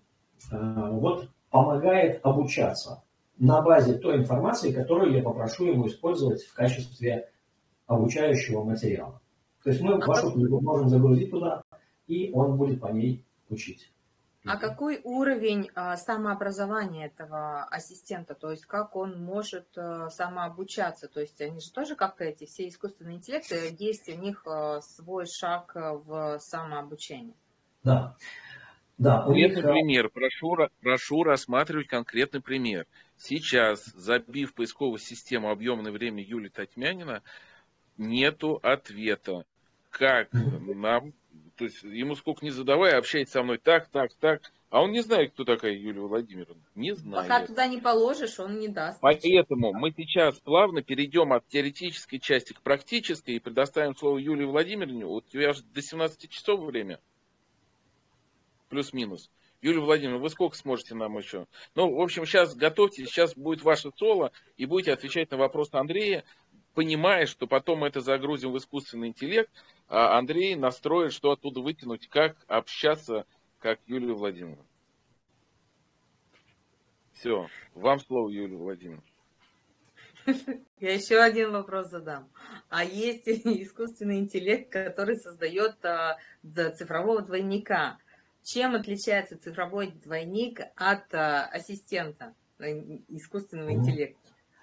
[SPEAKER 3] помогает обучаться на базе той информации, которую я попрошу ему использовать в качестве обучающего материала. То есть мы вашу книгу можем загрузить туда, и он будет по ней учить.
[SPEAKER 2] А какой уровень самообразования этого ассистента? То есть как он может самообучаться? То есть они же тоже, как эти все искусственные интеллекты, есть у них свой шаг в самообучении.
[SPEAKER 3] Да. Да,
[SPEAKER 1] конкретный пример. Прошу рассматривать конкретный пример. Сейчас, забив в поисковую систему объемное время Юлии Татьмянина, нету ответа. Как нам, то есть ему сколько ни задавай, общается со мной так, а он не знает, кто такая Юлия Владимировна. Не знает.
[SPEAKER 2] Пока туда не положишь, он не даст.
[SPEAKER 1] Поэтому мы сейчас плавно перейдем от теоретической части к практической и предоставим слово Юлии Владимировне. Вот у тебя же до 17 часов время. Плюс-минус. Юлия Владимировна, вы сколько сможете нам еще? Ну, в общем, сейчас готовьтесь, сейчас будет ваше соло, и будете отвечать на вопросы Андрея, понимая, что потом мы это загрузим в искусственный интеллект, а Андрей настроит, что оттуда вытянуть, как общаться, как Юлия Владимировна. Все, вам слово, Юлия Владимировна.
[SPEAKER 2] Я еще один вопрос задам. А есть искусственный интеллект, который создает цифрового двойника. Чем отличается цифровой двойник от ассистента искусственного интеллекта?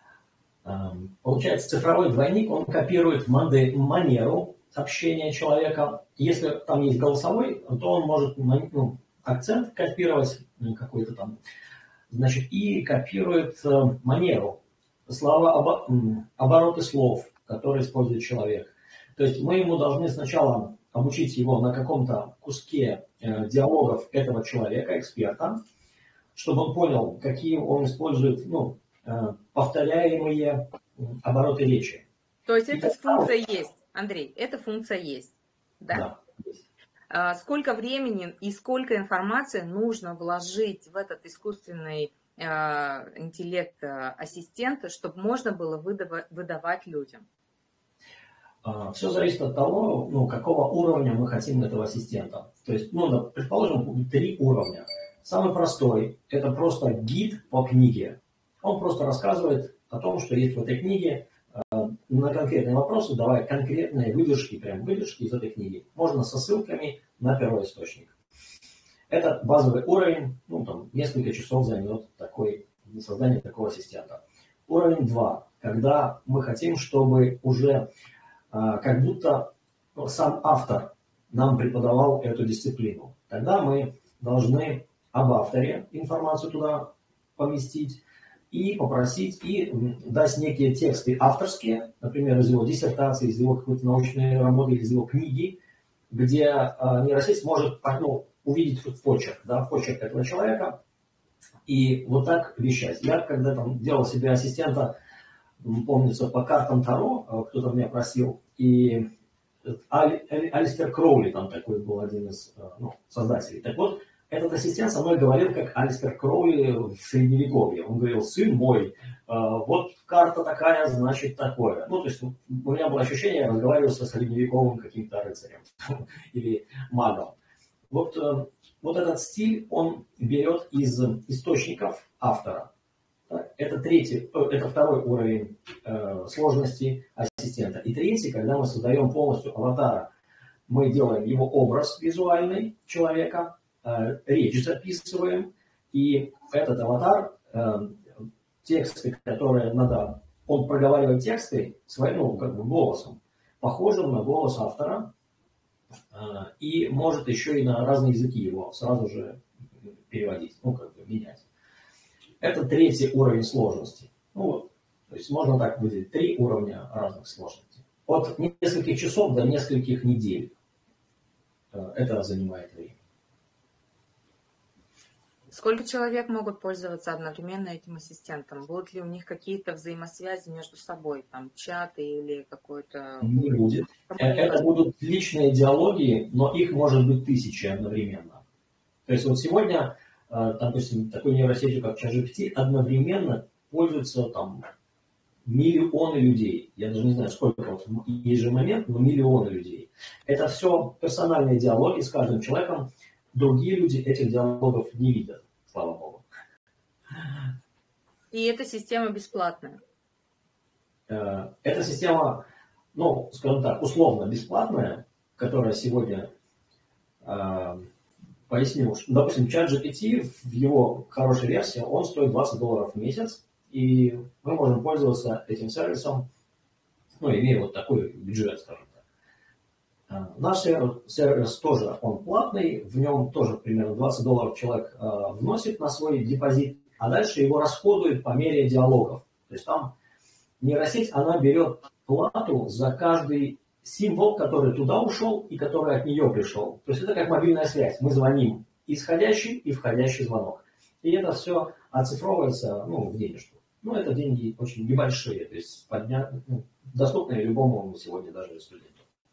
[SPEAKER 3] Получается, цифровой двойник, он копирует манеру общения человека. Если там есть голосовой, то он может акцент копировать какой-то там, значит, и копирует манеру, слова, обороты слов, которые использует человек. То есть мы ему должны сначала обучить его на каком-то куске диалогов этого человека, эксперта, чтобы он понял, какие он использует повторяемые обороты речи.
[SPEAKER 2] То есть эта функция есть, Андрей, эта функция есть, да?
[SPEAKER 3] Да, есть.
[SPEAKER 2] Сколько времени и сколько информации нужно вложить в этот искусственный интеллект ассистента, чтобы можно было выдавать людям?
[SPEAKER 3] Все зависит от того, какого уровня мы хотим этого ассистента. То есть, предположим, будет 3 уровня. Самый простой – это просто гид по книге. Он просто рассказывает о том, что есть в этой книге, на конкретные вопросы, давая конкретные выдержки, прям выдержки из этой книги. Можно со ссылками на первоисточник. Это базовый уровень, несколько часов займет создание такого ассистента. Уровень 2, когда мы хотим, чтобы уже как будто сам автор нам преподавал эту дисциплину. Тогда мы должны об авторе информацию туда поместить и попросить, и дать некие тексты авторские, например, из его диссертации, из его какой-то научной работы, из его книги, где нейросеть может увидеть почерк, почерк этого человека, и вот так вещать. Я когда делал себе ассистента, помнится, по картам Таро, кто-то меня просил, и Алистер Кроули там такой был один из создателей. Так вот, этот ассистент со мной говорил, как Алистер Кроули в Средневековье. Он говорил: сын мой, вот карта такая, значит такое. То есть у меня было ощущение, я разговаривал со средневековым каким-то рыцарем или магом. Вот этот стиль, он берет из источников автора. это второй уровень сложности ассистента. И третий, когда мы создаем полностью аватара, мы делаем его образ визуальный человека, речь записываем, и этот аватар, тексты, которые надо, он проговаривает тексты своим, как бы голосом, похожим на голос автора, и может еще и на разные языки его сразу же переводить, как бы менять. Это третий уровень сложности. То есть можно так выделить 3 уровня разных сложностей. От нескольких часов до нескольких недель это занимает время.
[SPEAKER 2] Сколько человек могут пользоваться одновременно этим ассистентом? Будут ли у них какие-то взаимосвязи между собой, там чаты или какой-то...
[SPEAKER 3] Не будет. Это будут личные диалоги, но их может быть 1000 одновременно. То есть вот сегодня, допустим, такой нейросетью, как ChatGPT, одновременно пользуются там миллионы людей. Я даже не знаю, сколько вот ежемоментно, но миллионы людей. Это все персональные диалоги с каждым человеком. Другие люди этих диалогов не видят, слава богу.
[SPEAKER 2] И эта система бесплатная?
[SPEAKER 3] Эта система, скажем так, условно бесплатная, которая сегодня, поясню, что, допустим, ChatGPT в его хорошей версии, он стоит $20 в месяц, и мы можем пользоваться этим сервисом, имея вот такой бюджет, скажем так. Наш сервис тоже, он платный, в нем тоже примерно $20 человек вносит на свой депозит, а дальше его расходует по мере диалогов. То есть там нейросеть, она берет плату за каждый символ, который туда ушел и который от нее пришел. То есть это как мобильная связь. Мы звоним исходящий и входящий звонок. И это все оцифровывается в денежку. Это деньги очень небольшие, то есть доступные любому сегодня даже студенту.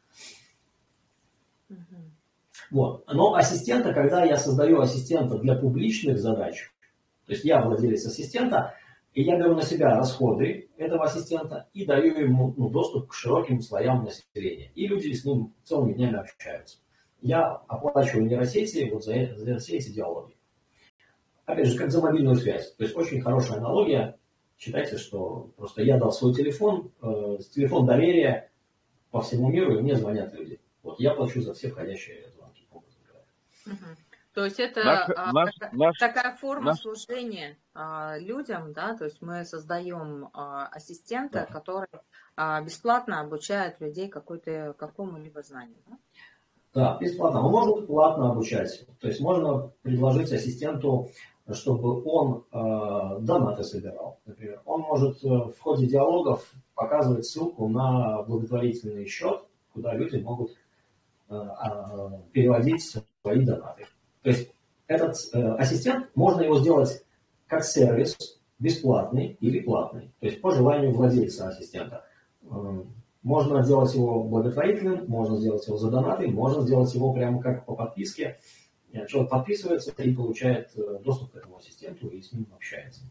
[SPEAKER 3] Вот. Но ассистента, когда я создаю ассистента для публичных задач, то есть я владелец ассистента, и я беру на себя расходы этого ассистента и даю ему доступ к широким слоям населения. И люди с ним целыми днями общаются. Я оплачиваю нейросети вот за все эти диалоги. Опять же, как за мобильную связь. То есть очень хорошая аналогия. Считайте, что просто я дал свой телефон, телефон доверия по всему миру, и мне звонят люди. Вот я плачу за все входящие звонки.
[SPEAKER 2] То есть это такая форма служения людям, да, то есть мы создаем ассистента, который бесплатно обучает людей какому-либо знанию, да?
[SPEAKER 3] Да, бесплатно. Но можно платно обучать. То есть можно предложить ассистенту, чтобы он донаты собирал, например. Он может в ходе диалогов показывать ссылку на благотворительный счет, куда люди могут переводить свои донаты. То есть этот ассистент, можно его сделать как сервис, бесплатный или платный. То есть по желанию владельца ассистента. Можно сделать его благотворительным, можно сделать его за донаты, можно сделать его прямо как по подписке. Человек подписывается и получает доступ к этому ассистенту и с ним общается.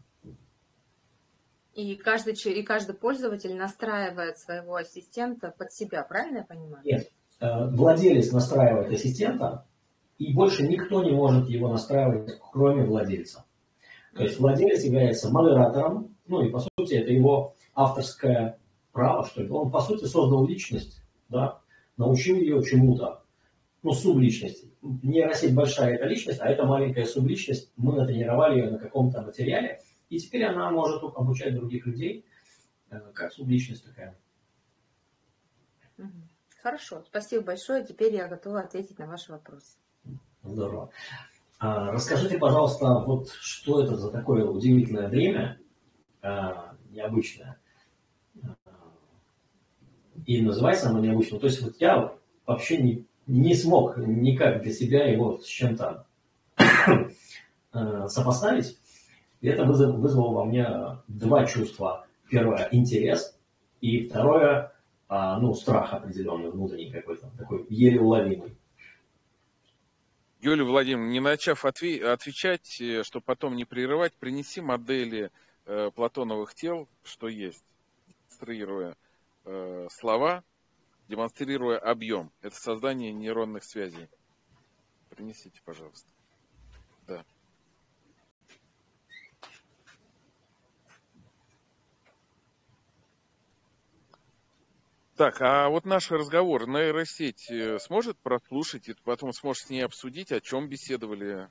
[SPEAKER 2] И каждый пользователь настраивает своего ассистента под себя, правильно я понимаю?
[SPEAKER 3] Нет. Владелец настраивает ассистента, и больше никто не может его настраивать, кроме владельца. То есть владелец является модератором, и по сути это его авторское право, что ли. Он по сути создал личность, да, научил ее чему-то, субличность. Нейросеть большая — это личность, а это маленькая субличность. Мы натренировали ее на каком-то материале, и теперь она может обучать других людей, как субличность такая.
[SPEAKER 2] Хорошо, спасибо большое. Теперь я готова ответить на ваши вопросы.
[SPEAKER 3] Здорово. Расскажите, пожалуйста, вот что это за такое удивительное время, необычное, и называется оно необычным. То есть вот я вообще не смог никак для себя его с чем-то сопоставить, и это вызвало во мне 2 чувства. Первое — интерес, и второе — страх определенный, внутренний какой-то, такой еле уловимый.
[SPEAKER 1] Юлия Владимировна, не начав отвечать, чтобы потом не прерывать, принеси модели Платоновых тел, что есть, демонстрируя слова, демонстрируя объем. Это создание нейронных связей. Принесите, пожалуйста. Да. Так, а вот наш разговор нейросеть сможет прослушать и потом сможет с ней обсудить, о чем беседовали?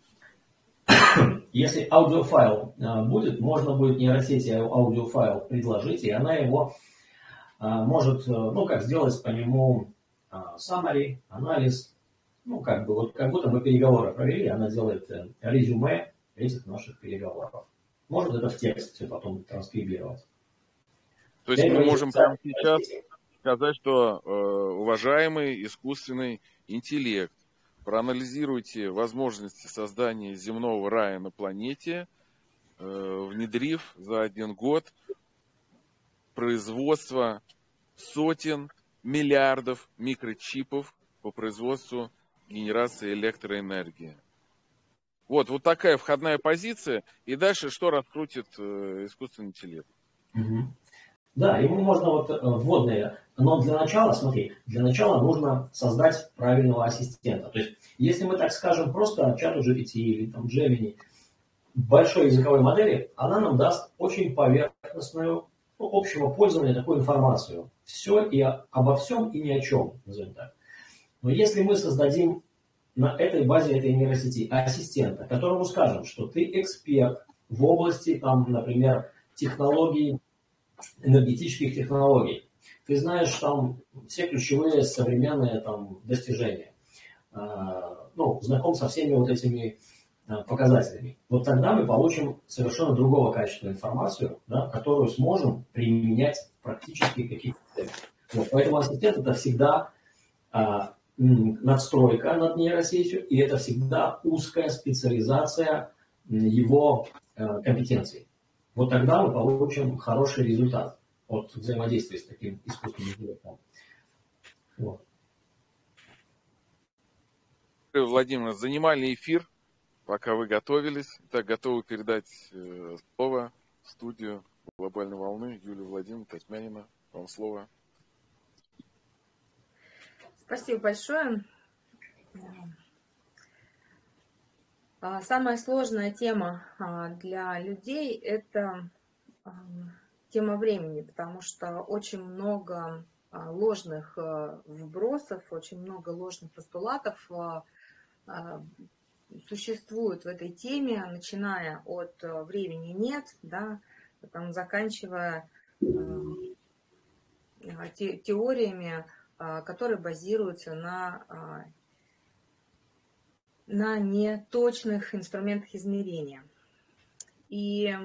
[SPEAKER 3] Если аудиофайл будет, можно будет нейросети аудиофайл предложить, и она его может, ну, как сделать по нему summary, анализ, ну, как бы, вот как будто мы переговоры провели, она делает резюме этих наших переговоров. Может это в текст все потом транскрибировать.
[SPEAKER 1] То есть мы можем прямо сейчас сказать, что уважаемый искусственный интеллект, проанализируйте возможности создания земного рая на планете, внедрив за 1 год производство сотен миллиардов микрочипов по производству генерации электроэнергии. Вот такая входная позиция. И дальше что раскрутит искусственный интеллект?
[SPEAKER 3] Да, ему можно вот вводные, но для начала, смотри, для начала нужно создать правильного ассистента. То есть, если мы так скажем просто чату GPT или там Gemini, большой языковой модели, она нам даст очень поверхностную, ну, общего пользования такую информацию. Все и обо всем и ни о чем, назовем так. Но если мы создадим на этой базе этой нейросети ассистента, которому скажем, что ты эксперт в области, там, например, технологий, энергетических технологий, ты знаешь там все ключевые современные там достижения, ну, знаком со всеми вот этими показателями. Вот тогда мы получим совершенно другого качества информацию, да, которую сможем применять практически какие-то цели. Вот, поэтому ассистент это всегда надстройка над нейросетью, и это всегда узкая специализация его компетенций. Вот тогда мы получим хороший результат от взаимодействия с таким искусственным интеллектом. Вот.
[SPEAKER 1] Владимир, занимали эфир, пока вы готовились. Так, готовы передать слово в студию «Глобальной волны» Юлию Владимировну Татьмянина. Вам слово.
[SPEAKER 2] Спасибо большое. Самая сложная тема для людей – это тема времени, потому что очень много ложных вбросов, очень много ложных постулатов существует в этой теме, начиная от времени нет, да, там, заканчивая теориями, которые базируются на неточных инструментах измерения. И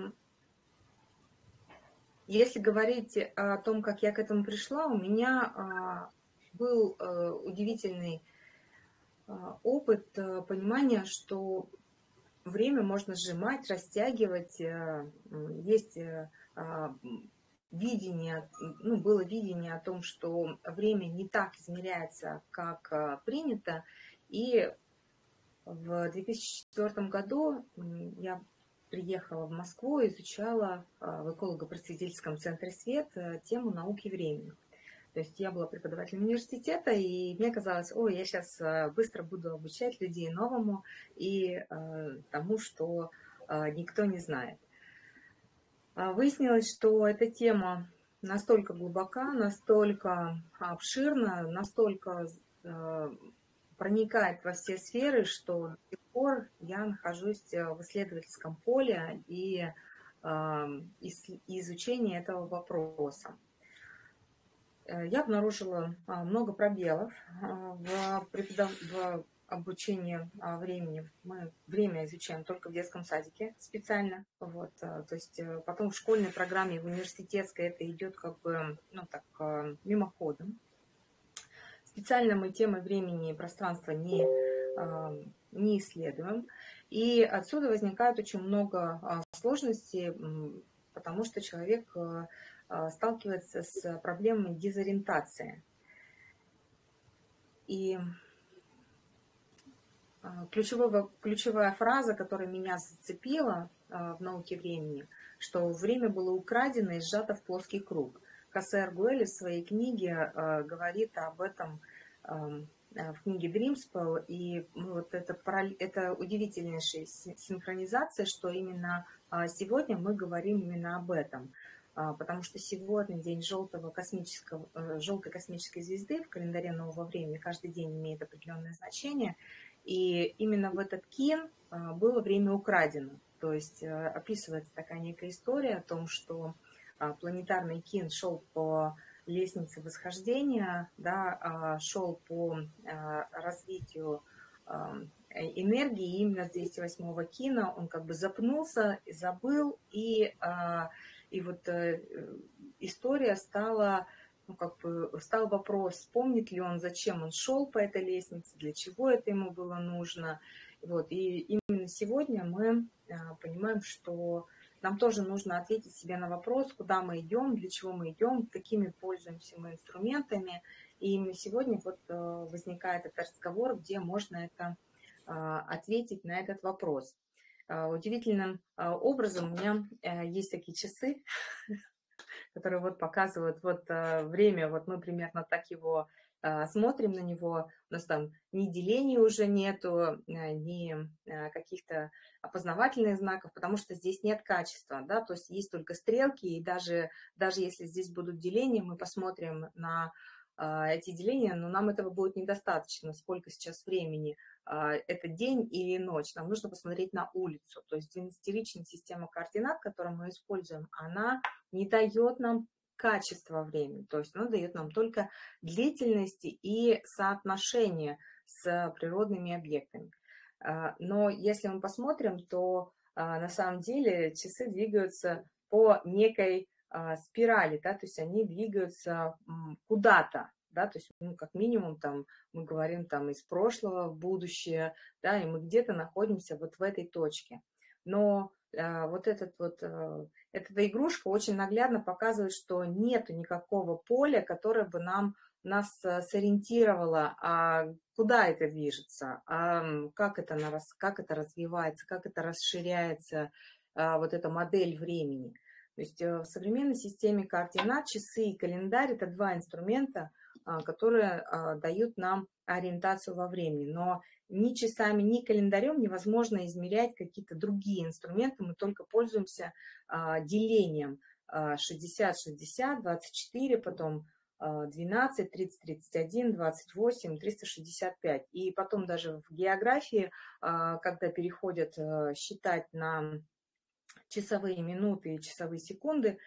[SPEAKER 2] если говорить о том, как я к этому пришла, у меня был удивительный опыт понимания, что время можно сжимать, растягивать. Есть видение, было видение о том, что время не так измеряется, как принято. И в 2004 году я приехала в Москву и изучала в эколого-просветительском центре «Свет» тему науки времени. То есть я была преподавателем университета, и мне казалось, я сейчас быстро буду обучать людей новому и тому, что никто не знает. Выяснилось, что эта тема настолько глубока, настолько обширна, настолько проникает во все сферы, что до сих пор я нахожусь в исследовательском поле и изучении этого вопроса. Я обнаружила много пробелов в обучении времени. Мы время изучаем только в детском садике специально. Вот, то есть потом в школьной программе, в университетской это идет как бы, мимоходом. Специально мы темы времени и пространства не исследуем. И отсюда возникает очень много сложностей, потому что человек сталкивается с проблемой дезориентации. И ключевая фраза, которая меня зацепила в науке времени, что время было украдено и сжато в плоский круг. Хосе Аргуэль в своей книге говорит об этом в книге Dreamspell, и вот это удивительнейшая синхронизация, что именно сегодня мы говорим именно об этом. потому что сегодня день желтой космической звезды в календаре нового времени, каждый день имеет определенное значение, и именно в этот кин было время украдено. То есть описывается такая некая история о том, что планетарный кин шел по лестнице восхождения, да, шел по развитию энергии, и именно с 208-го кина он как бы запнулся, забыл, и вот история стала, ну, как бы стал вопрос, вспомнит ли он, зачем он шел по этой лестнице, для чего это ему было нужно. Вот, и именно сегодня мы понимаем, что нам тоже нужно ответить себе на вопрос, куда мы идем, для чего мы идем, какими пользуемся мы инструментами. И именно сегодня вот возникает этот разговор, где можно это ответить на этот вопрос. Удивительным образом у меня есть такие часы, которые вот показывают вот время, вот мы примерно так его смотрим на него, у нас там ни делений уже нету, ни каких-то опознавательных знаков, потому что здесь нет качества, да, то есть есть только стрелки, и даже если здесь будут деления, мы посмотрим на эти деления, но нам этого будет недостаточно, сколько сейчас времени, это день или ночь, нам нужно посмотреть на улицу, то есть 12-ричная система координат, которую мы используем, она не дает нам качество времени, то есть она дает нам только длительности и соотношение с природными объектами. Но если мы посмотрим, то на самом деле часы двигаются по некой спирали, да, то есть они двигаются куда-то, да, то есть, ну, как минимум, там, мы говорим там из прошлого в будущее, да, и мы где-то находимся вот в этой точке. Но вот эта игрушка очень наглядно показывает, что нету никакого поля, которое бы нас сориентировало, куда это движется, как это развивается, как это расширяется, вот эта модель времени. То есть в современной системе координат часы и календарь – это два инструмента, которые дают нам ориентацию во времени. Но ни часами, ни календарем невозможно измерять какие-то другие инструменты, мы только пользуемся делением 60-60, 24, потом 12, 30, 31, 28, 365. И потом даже в географии, когда переходят считать на часовые минуты и часовые секунды,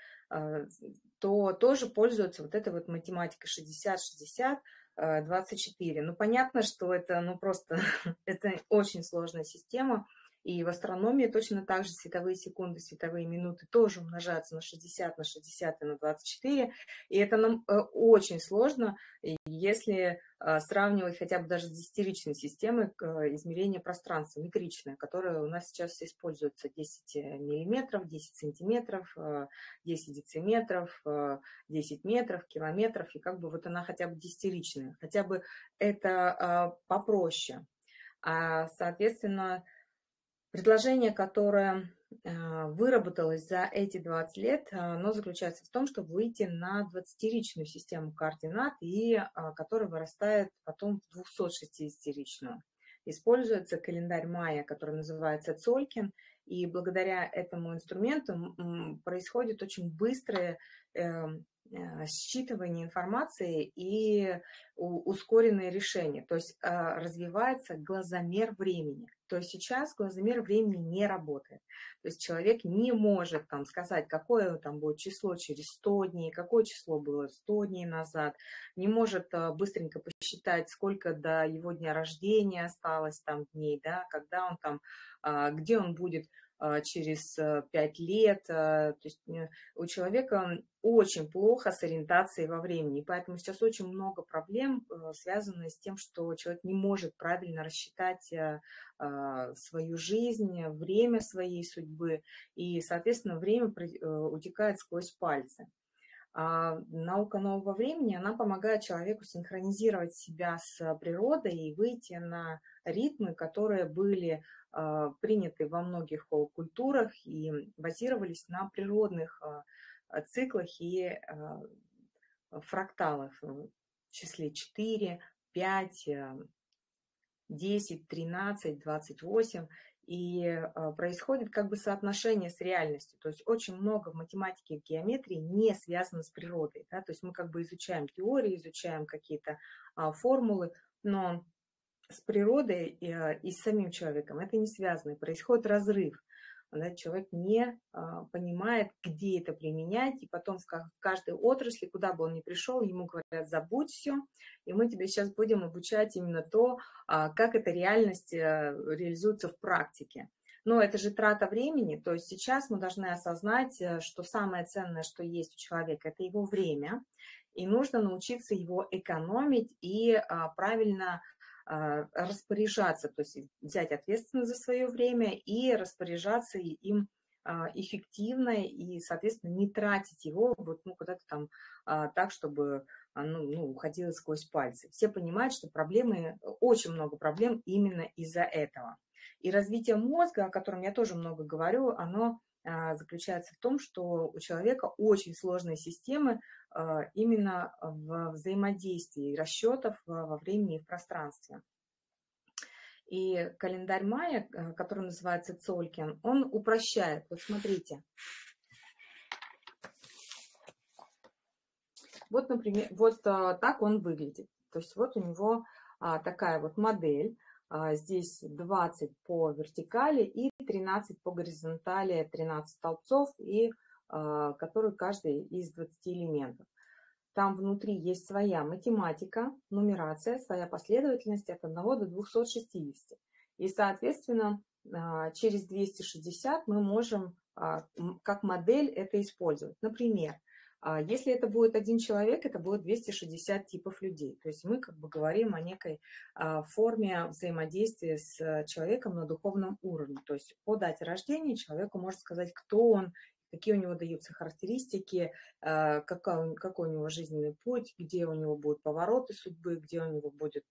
[SPEAKER 2] то тоже пользуются вот этой вот математикой 60-60, 24. Ну, понятно, что это, ну, просто это очень сложная система. И в астрономии точно так же световые секунды, световые минуты тоже умножаются на 60, на 60 и на 24. И это нам очень сложно, если сравнивать хотя бы даже с десятиричной системой измерения пространства, метричное, которое у нас сейчас используется 10 миллиметров, 10 сантиметров, 10 дециметров, 10 метров, километров, и как бы вот она хотя бы десятиричная, хотя бы это попроще. Соответственно, предложение, которое выработалось за эти 20 лет, оно заключается в том, чтобы выйти на 20-ричную систему координат, и которая вырастает потом в 260-ричную. Используется календарь майя, который называется Цолькин, и благодаря этому инструменту происходит очень быстрое считывание информации и ускоренные решения, то есть развивается глазомер времени. То есть сейчас глазомер времени не работает. То есть человек не может там сказать, какое там будет число через 100 дней, какое число было 100 дней назад, не может быстренько посчитать, сколько до его дня рождения осталось там дней, да, когда он там, где он будет через 5 лет. То есть у человека очень плохо с ориентацией во времени. Поэтому сейчас очень много проблем, связанных с тем, что человек не может правильно рассчитать свою жизнь, время своей судьбы. И, соответственно, время утекает сквозь пальцы. Наука нового времени, она помогает человеку синхронизировать себя с природой и выйти на ритмы, которые были приняты во многих культурах и базировались на природных циклах и фракталах в числе 4, 5, 10, 13, 28. и происходит как бы соотношение с реальностью. То есть очень много в математике и в геометрии не связано с природой. Да? То есть мы как бы изучаем теории, изучаем какие-то формулы, но с природой и с самим человеком это не связано. Происходит разрыв. Да, человек не понимает, где это применять, и потом в каждой отрасли, куда бы он ни пришел, ему говорят: забудь все, и мы тебе сейчас будем обучать именно то, как эта реальность реализуется в практике. Но это же трата времени, то есть сейчас мы должны осознать, что самое ценное, что есть у человека, это его время, и нужно научиться его экономить и правильно распоряжаться, то есть взять ответственность за свое время и распоряжаться им эффективно и, соответственно, не тратить его вот, куда-то там так, чтобы уходило сквозь пальцы. Все понимают, что проблемы, очень много проблем именно из-за этого. И развитие мозга, о котором я тоже много говорю, оно заключается в том, что у человека очень сложные системы именно в взаимодействии расчетов во времени и в пространстве. И календарь майя, который называется Цолькин, он упрощает. Вот смотрите. Вот, например, вот так он выглядит. То есть вот у него такая вот модель. Здесь 20 по вертикали и 13 по горизонтали, 13 столбцов, и который каждый из 20 элементов. Там внутри есть своя математика, нумерация, своя последовательность от 1 до 260. И, соответственно, через 260 мы можем как модель это использовать. Например, если это будет один человек, это будет 260 типов людей. То есть мы как бы говорим о некой форме взаимодействия с человеком на духовном уровне. То есть по дате рождения человеку можно сказать, кто он, какие у него даются характеристики, какой у него жизненный путь, где у него будут повороты судьбы, где у него будет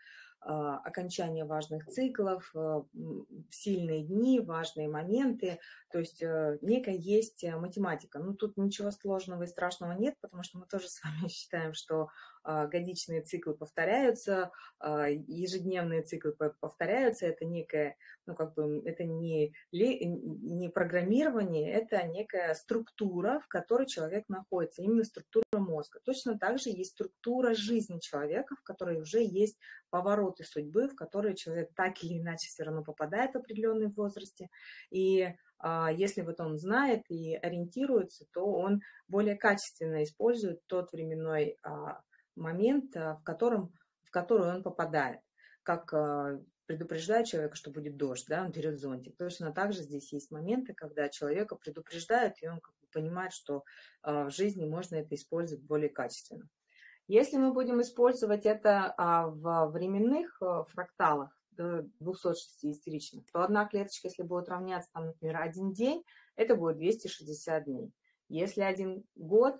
[SPEAKER 2] окончание важных циклов, сильные дни, важные моменты. То есть некая есть математика. Ну, тут ничего сложного и страшного нет, потому что мы тоже с вами считаем, что годичные циклы повторяются, ежедневные циклы повторяются. Это некая, это не программирование, это некая структура, в которой человек находится, именно структура мозга. Точно так же есть структура жизни человека, в которой уже есть повороты судьбы, в которые человек так или иначе все равно попадает в определенном возрасте. И если вот он знает и ориентируется, то он более качественно использует тот временной момент, в который он попадает. Как предупреждает человека, что будет дождь, да, он берет зонтик. Точно так же здесь есть моменты, когда человека предупреждают, и он как бы понимает, что в жизни можно это использовать более качественно. Если мы будем использовать это в временных фракталах, до 260-ричных, то одна клеточка, если будет равняться, там, например, 1 день, это будет 260 дней. Если 1 год,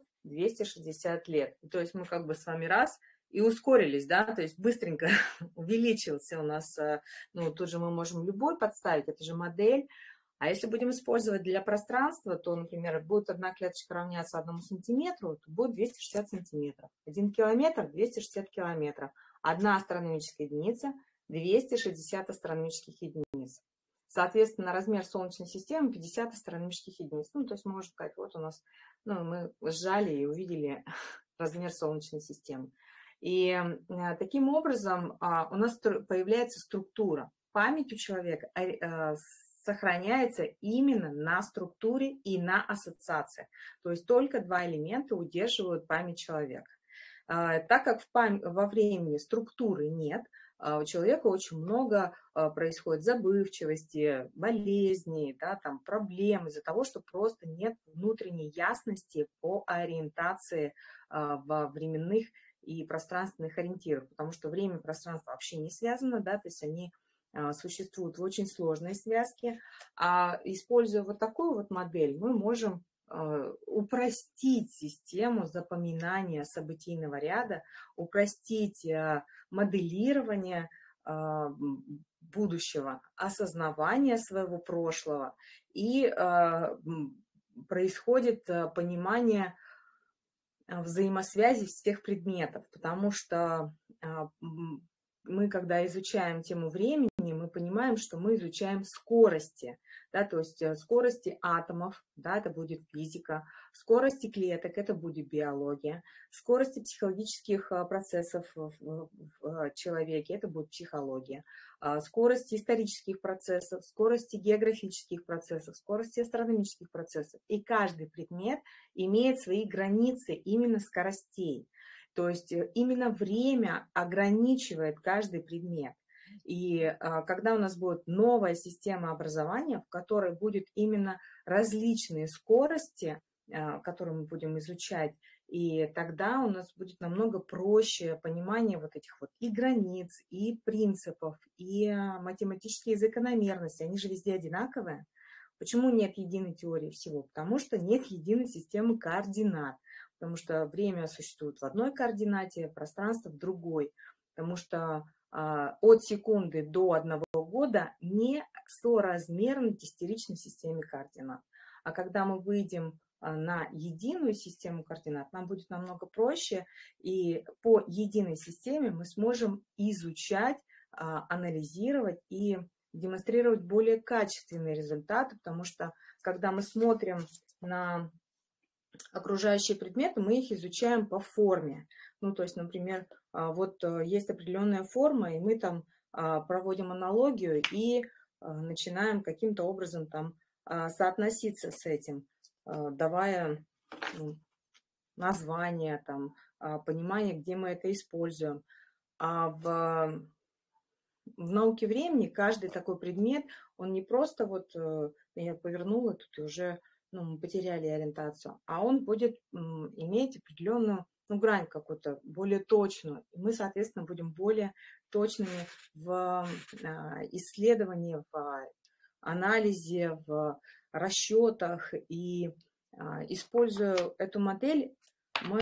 [SPEAKER 2] 260 лет. То есть мы как бы с вами раз и ускорились, да, то есть быстренько увеличился у нас, тут же мы можем любой подставить, это же модель. А если будем использовать для пространства, то, например, будет одна клеточка равняться 1 сантиметру, то будет 260 сантиметров. 1 километр – 260 километров. 1 астрономическая единица – 260 астрономических единиц. Соответственно, размер Солнечной системы 50 астрономических единиц. То есть мы можем сказать, вот у нас, мы сжали и увидели размер Солнечной системы. И таким образом у нас появляется структура. Память у человека сохраняется именно на структуре и на ассоциациях. То есть только 2 элемента удерживают память человека. Так как во времени структуры нет, у человека очень много происходит забывчивости, болезней, да, там, проблем из-за того, что просто нет внутренней ясности по ориентации во временных и пространственных ориентирах, потому что время и пространство вообще не связано, да, то есть они существуют в очень сложной связке. А используя вот такую вот модель, мы можем упростить систему запоминания событийного ряда, упростить моделирование будущего, осознавание своего прошлого, и происходит понимание взаимосвязи всех предметов, потому что мы, когда изучаем тему времени, мы понимаем, что мы изучаем скорости, да, то есть скорости атомов, да, это будет физика, скорости клеток, это будет биология, скорости психологических процессов в человеке, это будет психология, скорости исторических процессов, скорости географических процессов, скорости астрономических процессов. И каждый предмет имеет свои границы именно скоростей. То есть именно время ограничивает каждый предмет. И когда у нас будет новая система образования, в которой будут именно различные скорости, которые мы будем изучать, и тогда у нас будет намного проще понимание вот этих вот и границ, и принципов, и математические закономерности. Они же везде одинаковые. Почему нет единой теории всего? Потому что нет единой системы координат. Потому что время существует в одной координате, пространство в другой. Потому что от секунды до 1 года не соразмерны десятиричной системе координат. А когда мы выйдем на единую систему координат, нам будет намного проще, и по единой системе мы сможем изучать, анализировать и демонстрировать более качественные результаты, потому что когда мы смотрим на окружающие предметы, мы их изучаем по форме. Ну, то есть, например, вот есть определенная форма, и мы там проводим аналогию и начинаем каким-то образом там соотноситься с этим, давая название, там, понимание, где мы это используем. А в науке времени каждый такой предмет, он не просто вот я повернула тут и уже мы потеряли ориентацию, а он будет иметь определенную грань какую-то, более точную. И мы, соответственно, будем более точными в исследовании, в анализе, в расчетах. И используя эту модель, мы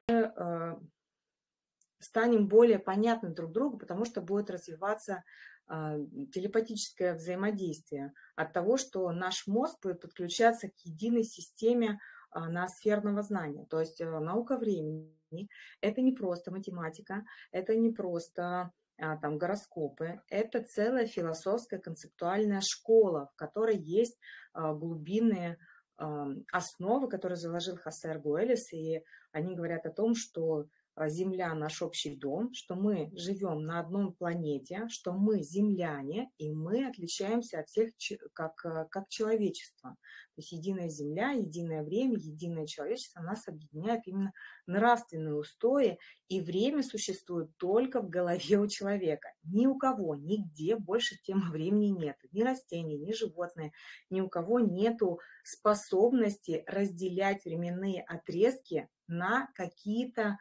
[SPEAKER 2] станем более понятны друг другу, потому что будет развиваться телепатическое взаимодействие от того, что наш мозг будет подключаться к единой системе ноосферного знания. То есть наука времени – это не просто математика, это не просто там, гороскопы, это целая философская концептуальная школа, в которой есть глубинные основы, которые заложил Хосе Аргуэлес, и они говорят о том, что Земля – наш общий дом, что мы живем на одной планете, что мы земляне, и мы отличаемся от всех как человечество. То есть единая Земля, единое время, единое человечество нас объединяет именно нравственные устои, и время существует только в голове у человека. Ни у кого, нигде больше темы времени нет. Ни растений, ни животные, ни у кого нету способности разделять временные отрезки на какие-то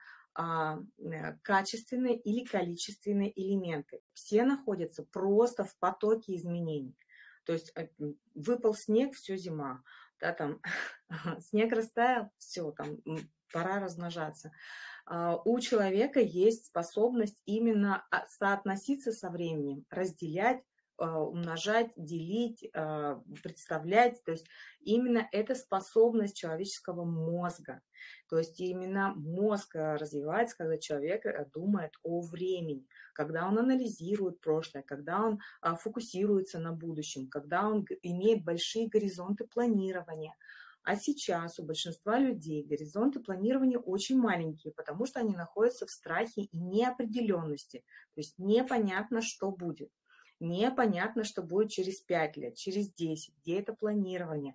[SPEAKER 2] качественные или количественные элементы. Все находятся просто в потоке изменений. То есть выпал снег, все зима. Да, там, снег растаял, все, там, пора размножаться. У человека есть способность именно соотноситься со временем, разделять, умножать, делить, представлять. То есть именно это способность человеческого мозга. То есть именно мозг развивается, когда человек думает о времени, когда он анализирует прошлое, когда он фокусируется на будущем, когда он имеет большие горизонты планирования. А сейчас у большинства людей горизонты планирования очень маленькие, потому что они находятся в страхе и неопределенности. То есть непонятно, что будет. Непонятно, что будет через 5 лет, через 10, где это планирование.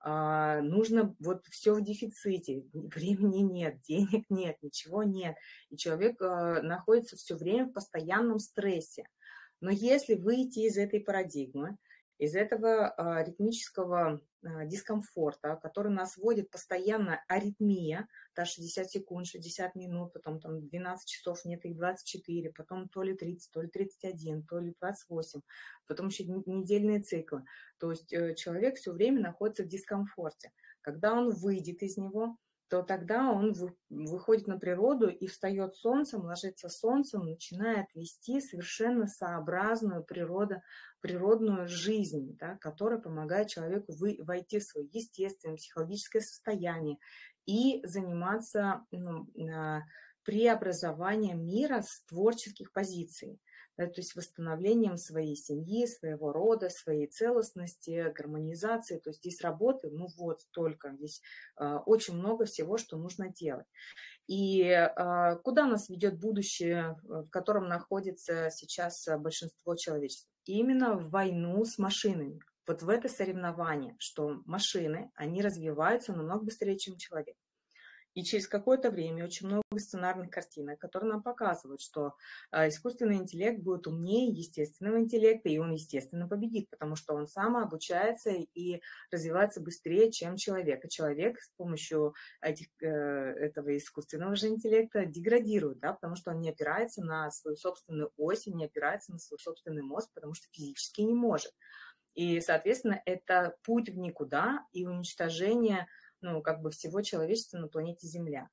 [SPEAKER 2] Нужно вот все в дефиците, времени нет, денег нет, ничего нет. И человек находится все время в постоянном стрессе. Но если выйти из этой парадигмы, из этого ритмического дискомфорта, который нас вводит постоянно аритмия, да, 60 секунд, 60 минут, потом там 12 часов, нет, их 24, потом то ли 30, то ли 31, то ли 28, потом еще недельные циклы. То есть человек все время находится в дискомфорте. Когда он выйдет из него, то тогда он выходит на природу и встает солнцем, ложится солнцем, начинает вести совершенно сообразную природную жизнь, да, которая помогает человеку войти в свое естественное психологическое состояние и заниматься преобразованием мира с творческих позиций. то есть восстановлением своей семьи, своего рода, своей целостности, гармонизации. То есть здесь работы, ну вот столько, здесь очень много всего, что нужно делать. И куда нас ведет будущее, в котором находится сейчас большинство человечества? Именно в войну с машинами. Вот в это соревнование, что машины, они развиваются намного быстрее, чем человек. И через какое-то время очень много сценарных картинок, которые нам показывают, что искусственный интеллект будет умнее естественного интеллекта, и он, естественно, победит, потому что он самообучается и развивается быстрее, чем человек. И человек с помощью этого искусственного же интеллекта деградирует, да, потому что он не опирается на свою собственную ось, не опирается на свой собственный мозг, потому что физически не может. И, соответственно, это путь в никуда и уничтожение, ну, как бы всего человечества на планете Земля.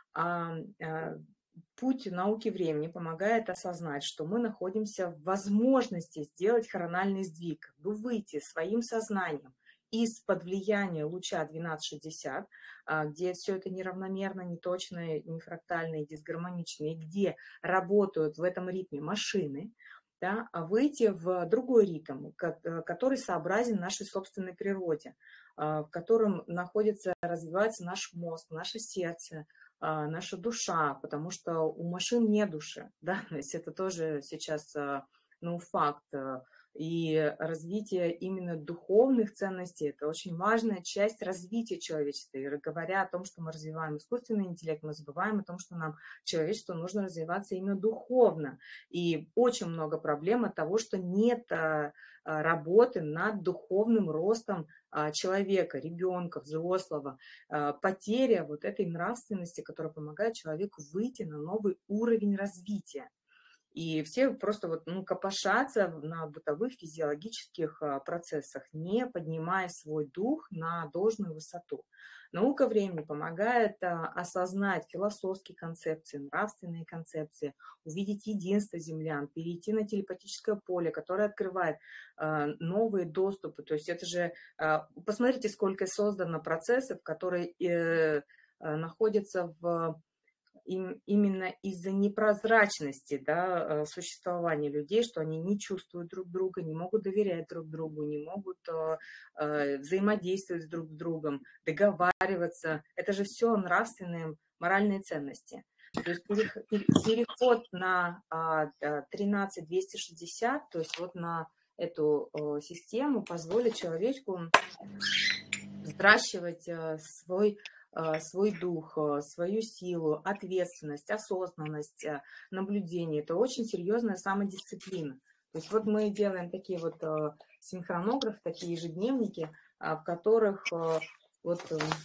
[SPEAKER 2] Путь науки времени помогает осознать, что мы находимся в возможности сделать хорональный сдвиг, как бы выйти своим сознанием из-под влияния луча 1260, где все это неравномерно, неточно, нефрактально и дисгармонично, и где работают в этом ритме машины, да, а выйти в другой ритм, который сообразен нашей собственной природе, в котором находится, развивается наш мозг, наше сердце, наша душа, потому что у машин нет души, да, то есть это тоже сейчас, ну, факт. И развитие именно духовных ценностей – это очень важная часть развития человечества. И говоря о том, что мы развиваем искусственный интеллект, мы забываем о том, что нам, человечеству, нужно развиваться именно духовно. И очень много проблем от того, что нет работы над духовным ростом человека, ребенка, взрослого, потеря вот этой нравственности, которая помогает человеку выйти на новый уровень развития. И все просто вот, ну, копошатся на бытовых физиологических процессах, не поднимая свой дух на должную высоту. Наука времени помогает осознать философские концепции, нравственные концепции, увидеть единство землян, перейти на телепатическое поле, которое открывает новые доступы. То есть это же, посмотрите, сколько создано процессов, которые находятся именно из-за непрозрачности, да, существования людей, что они не чувствуют друг друга, не могут доверять друг другу, не могут взаимодействовать друг с другом, договариваться. Это же все нравственные, моральные ценности. То есть переход на 13260, то есть вот на эту систему позволит человеку взращивать свой дух, свою силу, ответственность, осознанность, наблюдение. Это очень серьезная самодисциплина. То есть вот мы делаем такие вот синхронографы, такие ежедневники, в которых вот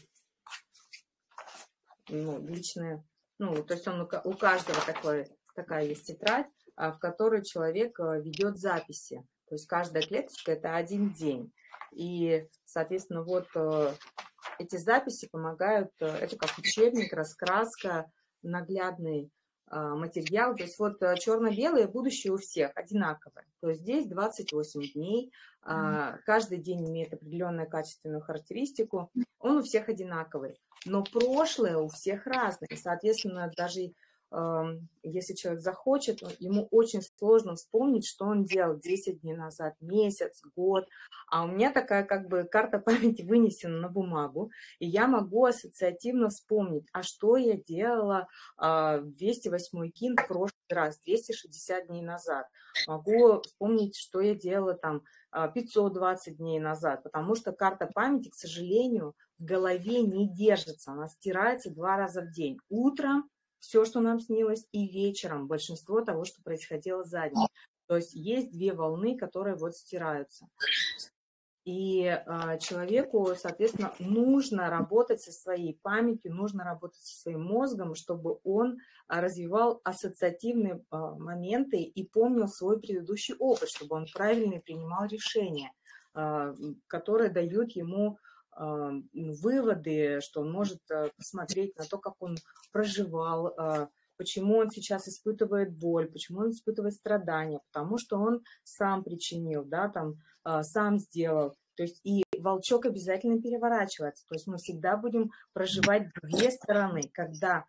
[SPEAKER 2] личное, ну, то есть у каждого такая есть тетрадь, в которой человек ведет записи. То есть каждая клеточка – это один день. И, соответственно, вот эти записи помогают, это как учебник, раскраска, наглядный материал. То есть вот черно-белое будущее у всех одинаковое. То есть здесь 28 дней, каждый день имеет определенную качественную характеристику, он у всех одинаковый. Но прошлое у всех разное. Соответственно, даже если человек захочет, ему очень сложно вспомнить, что он делал 10 дней назад, месяц, год. А у меня такая как бы карта памяти вынесена на бумагу, и я могу ассоциативно вспомнить, а что я делала 208-й кин в прошлый раз, 260 дней назад. Могу вспомнить, что я делала там 520 дней назад, потому что карта памяти, к сожалению, в голове не держится, она стирается 2 раза в день. Утром все, что нам снилось, и вечером большинство того, что происходило за день. То есть есть 2 волны, которые вот стираются. И человеку, соответственно, нужно работать со своей памятью, нужно работать со своим мозгом, чтобы он развивал ассоциативные моменты и помнил свой предыдущий опыт, чтобы он правильно принимал решения, которые дают ему выводы, что он может посмотреть на то, как он проживал, почему он сейчас испытывает боль, почему он испытывает страдания, потому что он сам причинил, да, там, сам сделал. То есть и волчок обязательно переворачивается. То есть мы всегда будем проживать 2 стороны, когда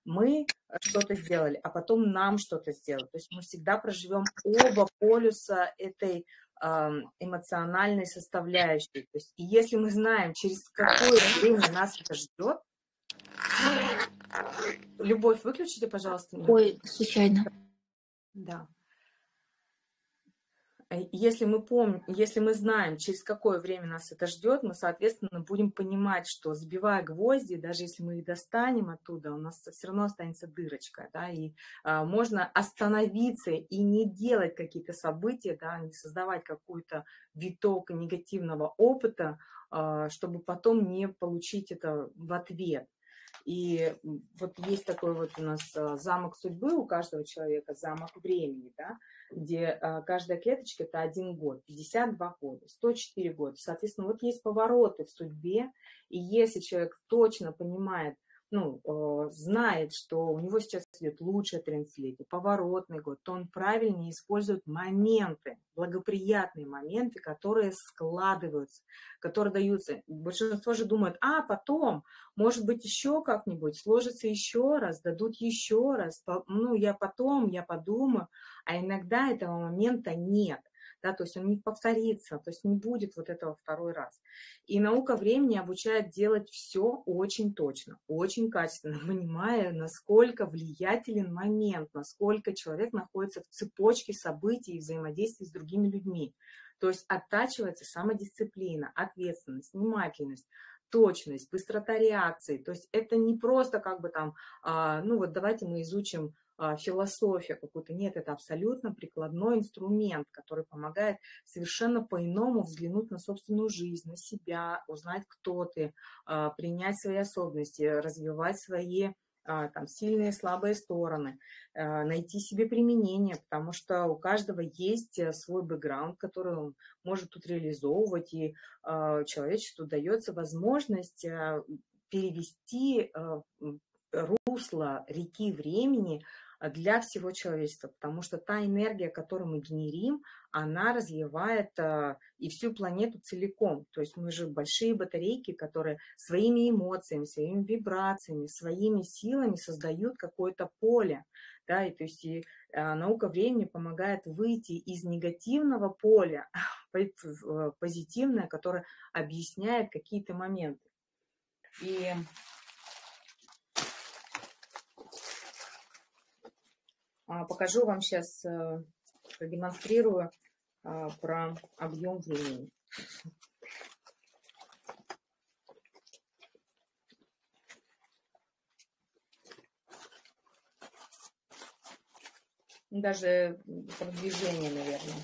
[SPEAKER 2] мы что-то сделали, а потом нам что-то сделали. То есть мы всегда проживем оба полюса этой эмоциональной составляющей. То есть, и если мы знаем, через какое время нас это ждет, Любовь, выключите, пожалуйста.
[SPEAKER 4] Ой, случайно.
[SPEAKER 2] Да. Если мы помним, если мы знаем, через какое время нас это ждет, мы, соответственно, будем понимать, что забивая гвозди, даже если мы их достанем оттуда, у нас все равно останется дырочка, да, и можно остановиться и не делать какие-то события, да, не создавать какой-то виток негативного опыта, чтобы потом не получить это в ответ. И вот есть такой вот у нас замок судьбы у каждого человека, замок времени, да, где каждая клеточка – это 1 год, 52 года, 104 года. Соответственно, вот есть повороты в судьбе, и если человек точно понимает, ну, знает, что у него сейчас идет лучшее 30-летие, поворотный год, то он правильнее использует моменты, благоприятные моменты, которые складываются, которые даются. Большинство же думает, потом, может быть, еще как-нибудь, сложится еще раз, дадут еще раз, ну, я подумаю, а иногда этого момента нет. Да, то есть он не повторится, то есть не будет вот этого второй раз. И наука времени обучает делать все очень точно, очень качественно, понимая, насколько влиятелен момент, насколько человек находится в цепочке событий и взаимодействий с другими людьми. То есть оттачивается самодисциплина, ответственность, внимательность, точность, быстрота реакции. То есть это не просто как бы там, ну вот давайте мы изучим философию какую-то. Нет, это абсолютно прикладной инструмент, который помогает совершенно по-иному взглянуть на собственную жизнь, на себя, узнать, кто ты, принять свои особенности, развивать свои там, сильные, слабые стороны, найти себе применение, потому что у каждого есть свой бэкграунд, который он может тут реализовывать, и человечеству дается возможность перевести русло реки времени для всего человечества, потому что та энергия, которую мы генерим, она развивает и всю планету целиком. То есть мы же большие батарейки, которые своими эмоциями, своими вибрациями, своими силами создают какое-то поле. Да, и, то есть и наука времени помогает выйти из негативного поля в позитивное, которое объясняет какие-то моменты. И покажу вам сейчас, продемонстрирую про объем времени. Даже продвижение, наверное.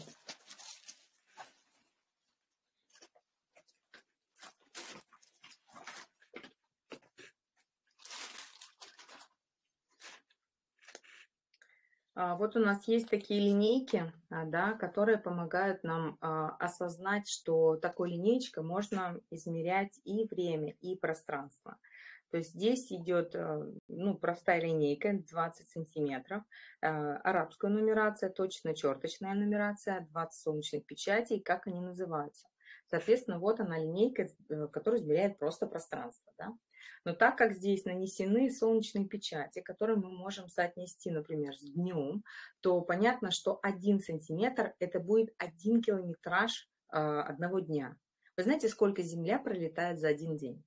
[SPEAKER 2] Вот у нас есть такие линейки, да, которые помогают нам осознать, что такой линейкой можно измерять и время, и пространство. То есть здесь идет простая линейка, 20 сантиметров, арабская нумерация, точно-черточная нумерация, 20 солнечных печатей, как они называются. Соответственно, вот она линейка, которая измеряет просто пространство. Да? Но так как здесь нанесены солнечные печати, которые мы можем соотнести, например, с днем, то понятно, что 1 сантиметр – это будет 1 километраж одного дня. Вы знаете, сколько Земля пролетает за один день?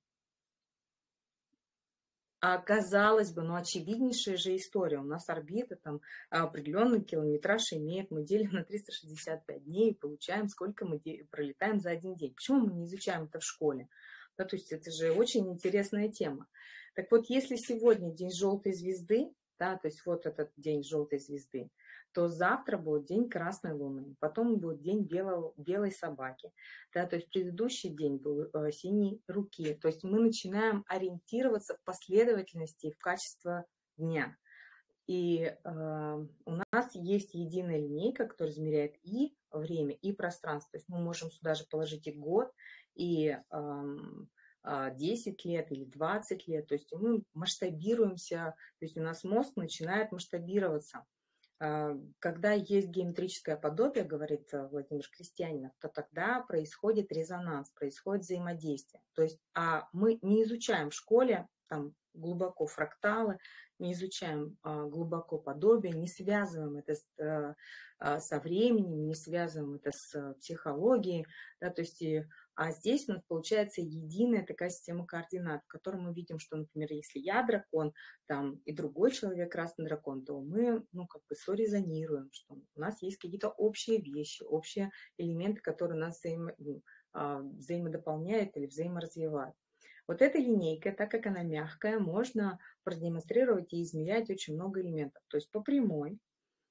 [SPEAKER 2] Казалось бы, очевиднейшая же история. У нас орбита там определенный километраж имеет. Мы делим на 365 дней и получаем, сколько мы пролетаем за один день. Почему мы не изучаем это в школе? Да, то есть это же очень интересная тема. Так вот, если сегодня день желтой звезды, да, то есть вот этот день желтой звезды, то завтра будет день красной луны, потом будет день белой собаки, да, то есть предыдущий день был синей руки. То есть мы начинаем ориентироваться в последовательности и в качестве дня. И у нас есть единая линейка, которая измеряет и время, и пространство. То есть мы можем сюда же положить и год, и 10 лет или 20 лет. То есть мы масштабируемся, то есть у нас мозг начинает масштабироваться. Когда есть геометрическое подобие, говорит Владимир Крестьянинов, то тогда происходит резонанс, происходит взаимодействие. То есть мы не изучаем в школе там глубоко фракталы, не изучаем глубоко подобие, не связываем это со временем, не связываем это с психологией, да, то есть, а здесь у нас получается единая такая система координат, в которой мы видим, что, например, если я дракон, там, и другой человек красный дракон, то мы, ну, как бы сорезонируем, что у нас есть какие-то общие вещи, общие элементы, которые нас взаимодополняют или взаиморазвивают. Вот эта линейка, так как она мягкая, можно продемонстрировать и измерять очень много элементов. То есть по прямой,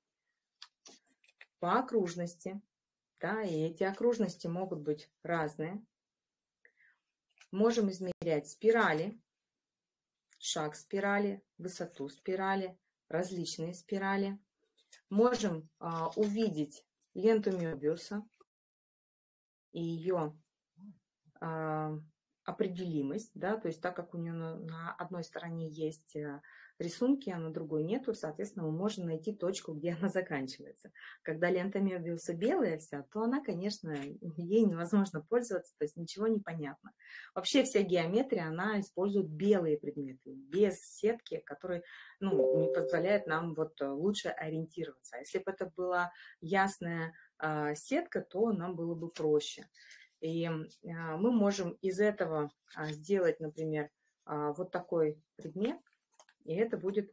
[SPEAKER 2] по окружности, да, и эти окружности могут быть разные. Можем измерять спирали, шаг спирали, высоту спирали, различные спирали. Можем увидеть ленту Мёбиуса и ее определимость, да, то есть так как у нее на одной стороне есть рисунки, а на другой нету, соответственно, мы можем найти точку, где она заканчивается. Когда лента Мёбиуса белая вся, то она, конечно, ей невозможно пользоваться, то есть ничего не понятно. Вообще вся геометрия, она использует белые предметы, без сетки, которые, ну, не позволяют нам вот лучше ориентироваться. А если бы это была ясная сетка, то нам было бы проще. И мы можем из этого сделать, например, вот такой предмет, и это будет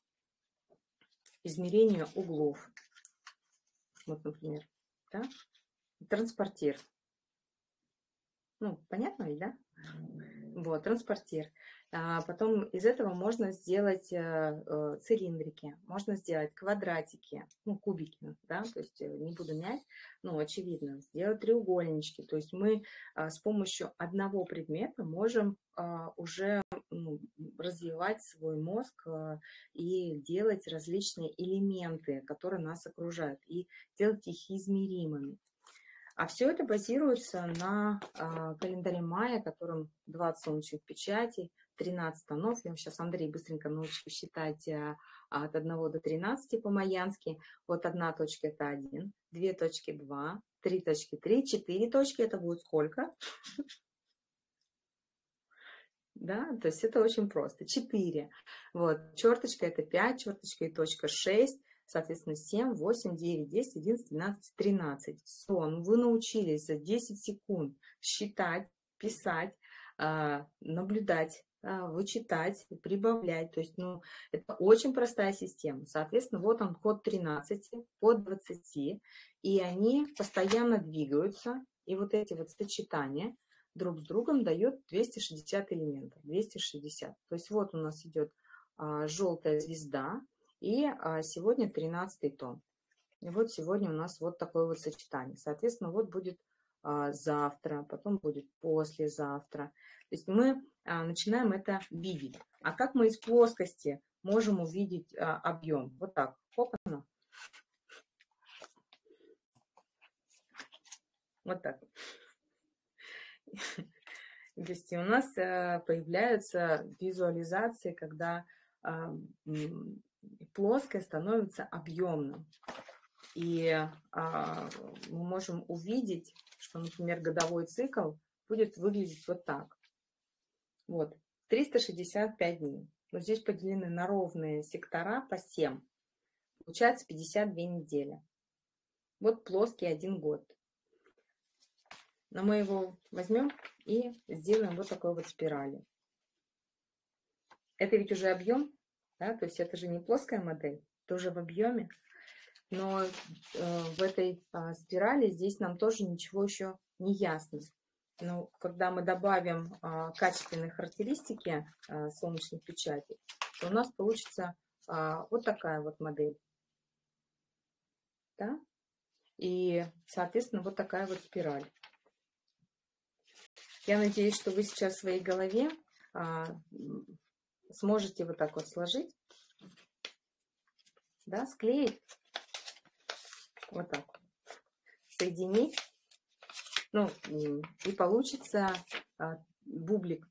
[SPEAKER 2] измерение углов. Вот, например, да? Транспортир. Ну, понятно ведь, да? Вот, транспортир. Потом из этого можно сделать цилиндрики, можно сделать квадратики, ну, кубики, да, то есть не буду мять, но очевидно, сделать треугольнички. То есть мы с помощью одного предмета можем уже развивать свой мозг и делать различные элементы, которые нас окружают, и делать их измеримыми. А все это базируется на календаре майя, которым 20 солнечных печатей, 13 тонов. Я вам сейчас, Андрей, быстренько научу считать от 1 до 13 по-майянски. Вот одна точка – это 1, 2 точки – 2, 3 точки – 3, 4 точки – это будет сколько? Да, то есть это очень просто. 4. Вот, черточка – это 5, черточка и точка – 6. Соответственно, 7, 8, 9, 10, 11, 12, 13. Все, вы научились за 10 секунд считать, писать, наблюдать, вычитать, прибавлять. То есть, ну, это очень простая система. Соответственно, вот он код 13, код 20, и они постоянно двигаются. И вот эти вот сочетания друг с другом дает 260 элементов. 260. То есть вот у нас идет желтая звезда. И сегодня 13-й тон. И вот сегодня у нас вот такое вот сочетание. Соответственно, вот будет завтра, потом будет послезавтра. То есть мы начинаем это видеть. А как мы из плоскости можем увидеть объем? Вот так. Оп-на. Вот так. То есть у нас появляются визуализации, когда плоское становится объемным. И мы можем увидеть, что, например, годовой цикл будет выглядеть вот так. Вот, 365 дней. Вот здесь поделены на ровные сектора по 7. Получается 52 недели. Вот плоский 1 год. Но мы его возьмем и сделаем вот такой вот спирали. Это ведь уже объем, да? То есть это же не плоская модель, тоже в объеме. Но в этой спирали здесь нам тоже ничего еще не ясно. Но когда мы добавим качественные характеристики солнечных печатей, то у нас получится вот такая вот модель. Да? И, соответственно, вот такая вот спираль. Я надеюсь, что вы сейчас в своей голове сможете вот так вот сложить, да, склеить, вот так, соединить, ну, и получится бублик.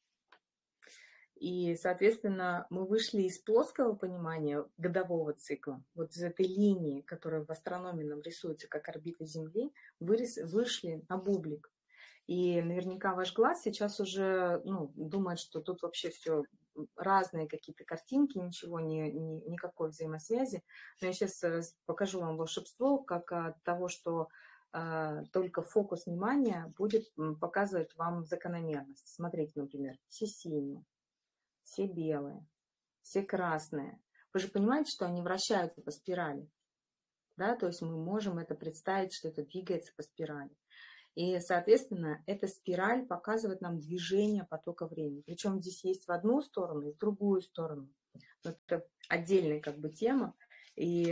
[SPEAKER 2] И, соответственно, мы вышли из плоского понимания годового цикла, вот из этой линии, которая в астрономии нам рисуется как орбита Земли, вышли на бублик. И наверняка ваш глаз сейчас уже думает, что тут вообще все разные какие-то картинки, ничего, никакой взаимосвязи. Но я сейчас покажу вам волшебство, как от того, что только фокус внимания будет показывать вам закономерность. Смотрите, например, все синие, все белые, все красные. Вы же понимаете, что они вращаются по спирали, да? То есть мы можем это представить, что это двигается по спирали. И, соответственно, эта спираль показывает нам движение потока времени. Причем здесь есть в одну сторону и в другую сторону. Это отдельная как бы тема. И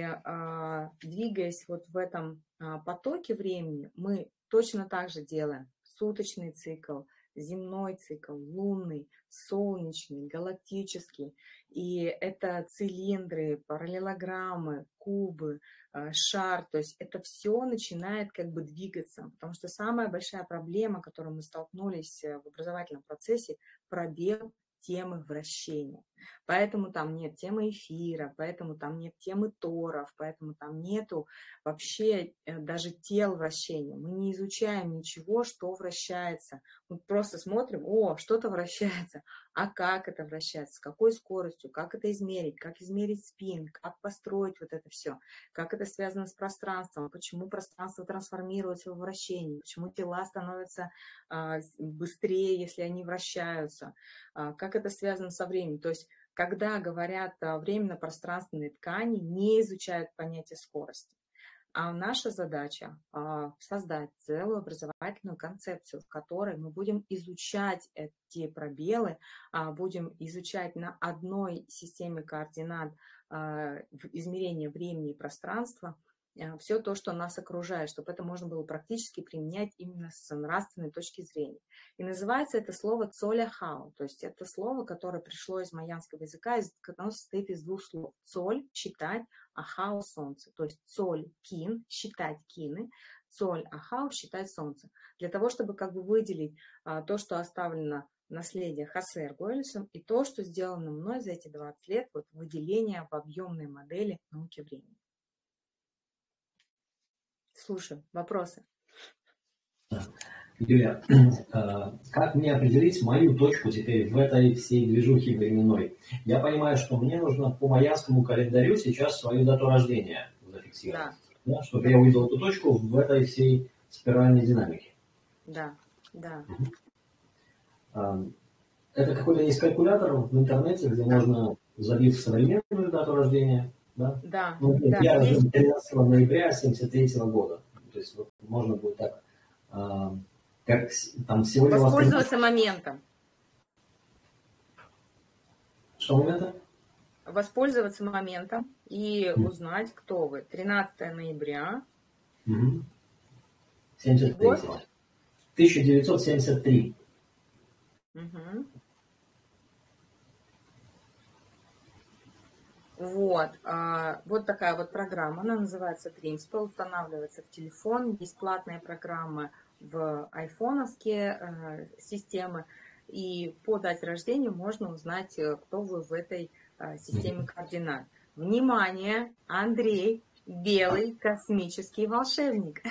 [SPEAKER 2] двигаясь вот в этом потоке времени, мы точно так же делаем суточный цикл, земной цикл, лунный, солнечный, галактический. И это цилиндры, параллелограммы, кубы, шар. То есть это все начинает как бы двигаться. Потому что самая большая проблема, с которой мы столкнулись в образовательном процессе, пробел темы вращения. Поэтому там нет темы эфира, поэтому там нет темы торов, поэтому там нету вообще даже тел вращения. Мы не изучаем ничего, что вращается. Мы просто смотрим, что-то вращается. А как это вращается, с какой скоростью, как это измерить, как измерить спин, как построить вот это все, как это связано с пространством, почему пространство трансформируется в вращении, почему тела становятся быстрее, если они вращаются, как это связано со временем. То есть, когда говорят о временно-пространственной ткани, не изучают понятие скорости. А наша задача создать целую образовательную концепцию, в которой мы будем изучать эти пробелы, будем изучать на одной системе координат измерения времени и пространства все то, что нас окружает, чтобы это можно было практически применять именно с нравственной точки зрения. И называется это слово «цоль-ахау», то есть это слово, которое пришло из майянского языка, оно состоит из двух слов. «Цоль» — считать, «ахау» — солнце. То есть «цоль» — кин, считать кины, «цоль-ахау» — считать солнце. Для того, чтобы как бы выделить то, что оставлено наследие Хасер Гоэльсом, и то, что сделано мной за эти 20 лет, вот выделение в объемной модели науки времени. Слушаю. Вопросы?
[SPEAKER 3] Юлия, как мне определить мою точку теперь в этой всей движухе временной? Я понимаю, что мне нужно по майянскому календарю сейчас свою дату рождения зафиксировать, да, чтобы я увидел эту точку в этой всей спиральной динамике.
[SPEAKER 2] Да.
[SPEAKER 3] Это какой-то есть калькулятор в интернете, где можно, забив современную дату рождения, да?
[SPEAKER 2] Да.
[SPEAKER 3] Я рожден 13 ноября 1973 года. То есть вот можно будет так, как там сегодня...
[SPEAKER 2] Воспользоваться моментом.
[SPEAKER 3] Что моментом?
[SPEAKER 2] Воспользоваться моментом и узнать, кто вы. 13 ноября.
[SPEAKER 3] 1973.
[SPEAKER 2] Угу. Вот такая вот программа, она называется Dreamspell, устанавливается в телефон, есть платные программы в айфоновские системы, и по дате рождения можно узнать, кто вы в этой системе координат. Внимание, Андрей, белый космический волшебник.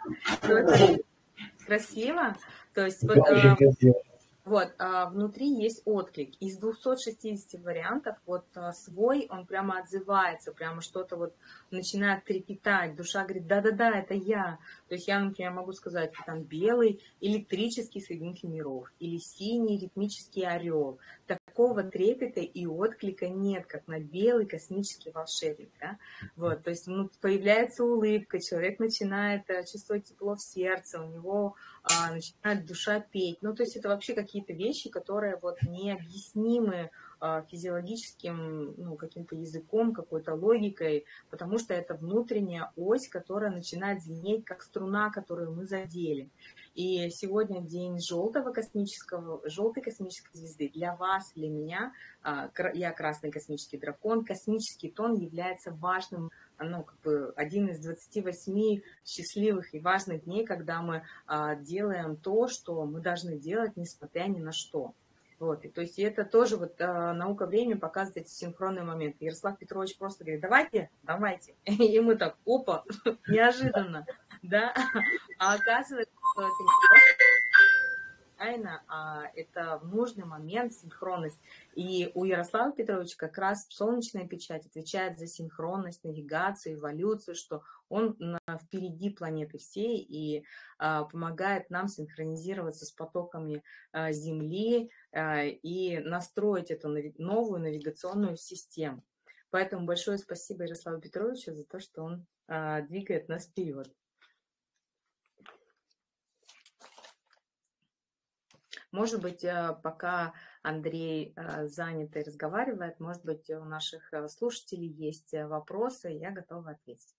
[SPEAKER 2] Красиво? То есть вот, внутри есть отклик. Из 260 вариантов, вот свой, он прямо отзывается, прямо что-то вот начинает трепетать. Душа говорит, да-да-да, это я. То есть я, например, могу сказать, там белый электрический соединитель миров или синий ритмический орел. Такого трепета и отклика нет, как на белый космический волшебник. Да? Вот, то есть появляется улыбка, человек начинает чувствовать тепло в сердце, у него начинает душа петь. Ну, то есть это вообще какие-то вещи, которые вот необъяснимы физиологическим, каким-то языком, какой-то логикой, потому что это внутренняя ось, которая начинает звенеть, как струна, которую мы задели. И сегодня день желтой космической звезды. Для вас, для меня, я красный космический дракон, космический тон является важным, один из 28 счастливых и важных дней, когда мы делаем то, что мы должны делать, несмотря ни на что. Вот, и, то есть это тоже вот наука времени показывает эти синхронные моменты. Ярослав Петрович просто говорит, давайте. И мы так, опа, неожиданно, да. А оказывается, что это не просто случайно, а это в нужный момент, синхронность. И у Ярослава Петровича как раз солнечная печать отвечает за синхронность, навигацию, эволюцию, что он впереди планеты всей и помогает нам синхронизироваться с потоками Земли и настроить эту новую навигационную систему. Поэтому большое спасибо Ярославу Петровичу за то, что он двигает нас вперед. Может быть, пока Андрей занят и разговаривает, может быть, у наших слушателей есть вопросы, и я готова ответить.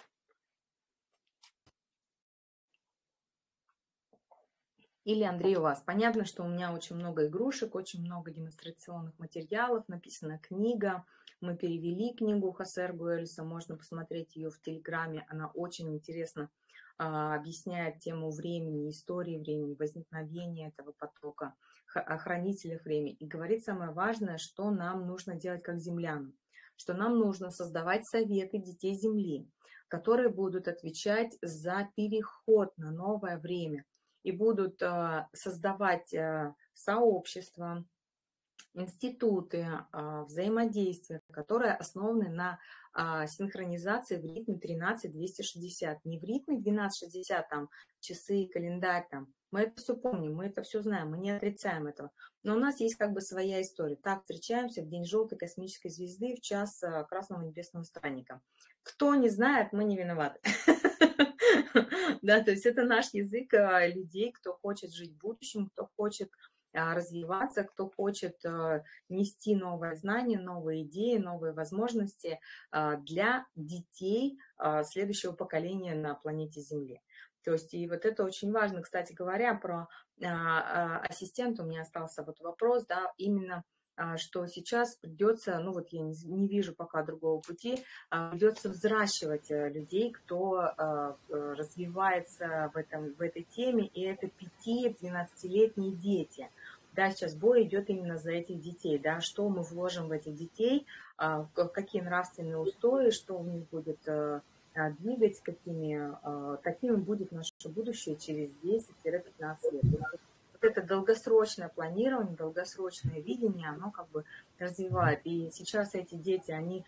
[SPEAKER 2] Или, Андрей, у вас? Понятно, что у меня очень много игрушек, очень много демонстрационных материалов, написана книга. Мы перевели книгу Хосе Аргуэльса, можно посмотреть ее в Телеграме. Она очень интересно объясняет тему времени, истории времени, возникновения этого потока, о хранителях времени. И говорит самое важное, что нам нужно делать как землянам, что нам нужно создавать советы детей Земли, которые будут отвечать за переход на новое время и будут создавать сообщества, институты, взаимодействия, которые основаны на синхронизации в ритме 13-260. Не в ритме 12-60, там, часы, календарь, там. Мы это все помним, мы это все знаем, мы не отрицаем этого. Но у нас есть как бы своя история. Так, встречаемся в день желтой космической звезды в час красного небесного странника. Кто не знает, мы не виноваты. Да, то есть это наш язык людей, кто хочет жить в будущем, кто хочет развиваться, кто хочет нести новые знания, новые идеи, новые возможности для детей следующего поколения на планете Земле. То есть, и вот это очень важно. Кстати говоря, про ассистента у меня остался вот вопрос, да, именно что сейчас придется, ну вот я не вижу пока другого пути, придется взращивать людей, кто развивается в этой теме, и это 5-12-летние дети. Да, сейчас бой идет именно за этих детей, да, что мы вложим в этих детей, какие нравственные устои, что в них будет двигать, какими будет наше будущее через 10-15 лет. Это долгосрочное планирование, долгосрочное видение, оно как бы развивает. И сейчас эти дети, они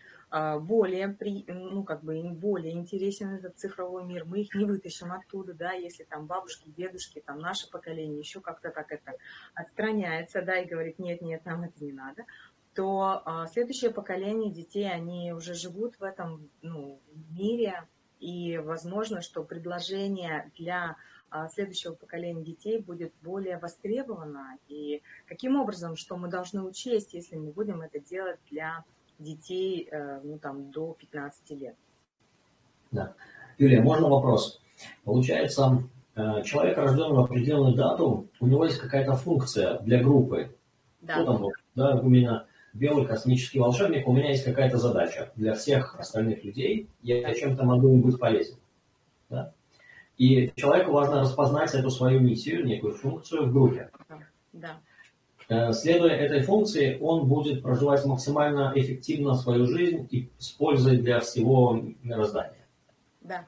[SPEAKER 2] им более интересен этот цифровой мир. Мы их не вытащим оттуда, да, если там бабушки, дедушки, там наше поколение еще как-то так это отстраняется, да, и говорит, нет, нам это не надо, то следующее поколение детей, они уже живут в этом мире, и возможно, что предложение для следующего поколения детей будет более востребовано. И каким образом, что мы должны учесть, если мы будем это делать для детей до 15 лет? Да.
[SPEAKER 3] Юлия, можно вопрос? Получается, человек, рожденный в определенную дату, у него есть какая-то функция для группы.
[SPEAKER 2] Да.
[SPEAKER 3] Вот он, да, у меня белый космический волшебник, у меня есть какая-то задача. Для всех остальных людей я чем-то могу им быть полезен. Да? И человеку важно распознать эту свою миссию, некую функцию в группе.
[SPEAKER 2] Да.
[SPEAKER 3] Следуя этой функции, он будет проживать максимально эффективно свою жизнь и с пользой для всего мироздания.
[SPEAKER 2] Да.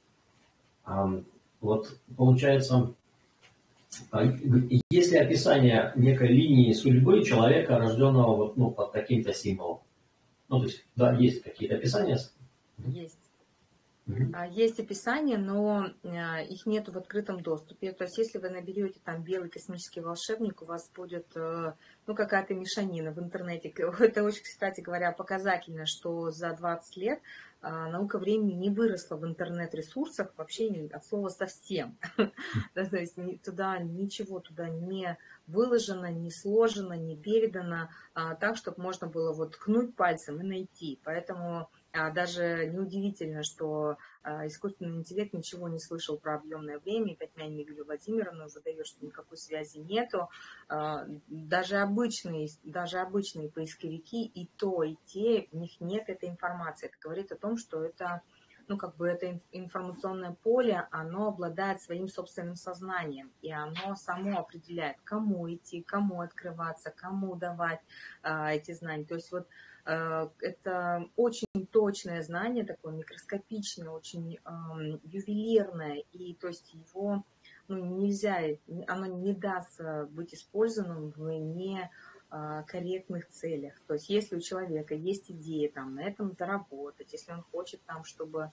[SPEAKER 3] Вот получается, есть ли описание некой линии судьбы человека, рожденного под таким-то символом? Ну, то есть, да, есть какие-то описания?
[SPEAKER 2] Есть. Есть описания, но их нет в открытом доступе. То есть, если вы наберете там белый космический волшебник, у вас будет какая-то мешанина в интернете. Это очень, кстати говоря, показательно, что за 20 лет наука времени не выросла в интернет-ресурсах вообще от слова совсем. То есть ничего туда не выложено, не сложено, не передано так, чтобы можно было вот ткнуть пальцем и найти. Поэтому даже неудивительно, что искусственный интеллект ничего не слышал про объемное время, опять меня Мигелю Владимировну выдает, что никакой связи нету. Даже обычные поисковики и те, у них нет этой информации. Это говорит о том, что это это информационное поле, оно обладает своим собственным сознанием, и оно само определяет, кому идти, кому открываться, кому давать эти знания. То есть вот это очень точное знание, такое микроскопичное, очень ювелирное, и то есть его нельзя, оно не даст быть использованным в некорректных целях. То есть если у человека есть идея там, на этом заработать, если он хочет там, чтобы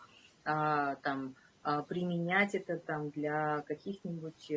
[SPEAKER 2] применять это там, для каких-нибудь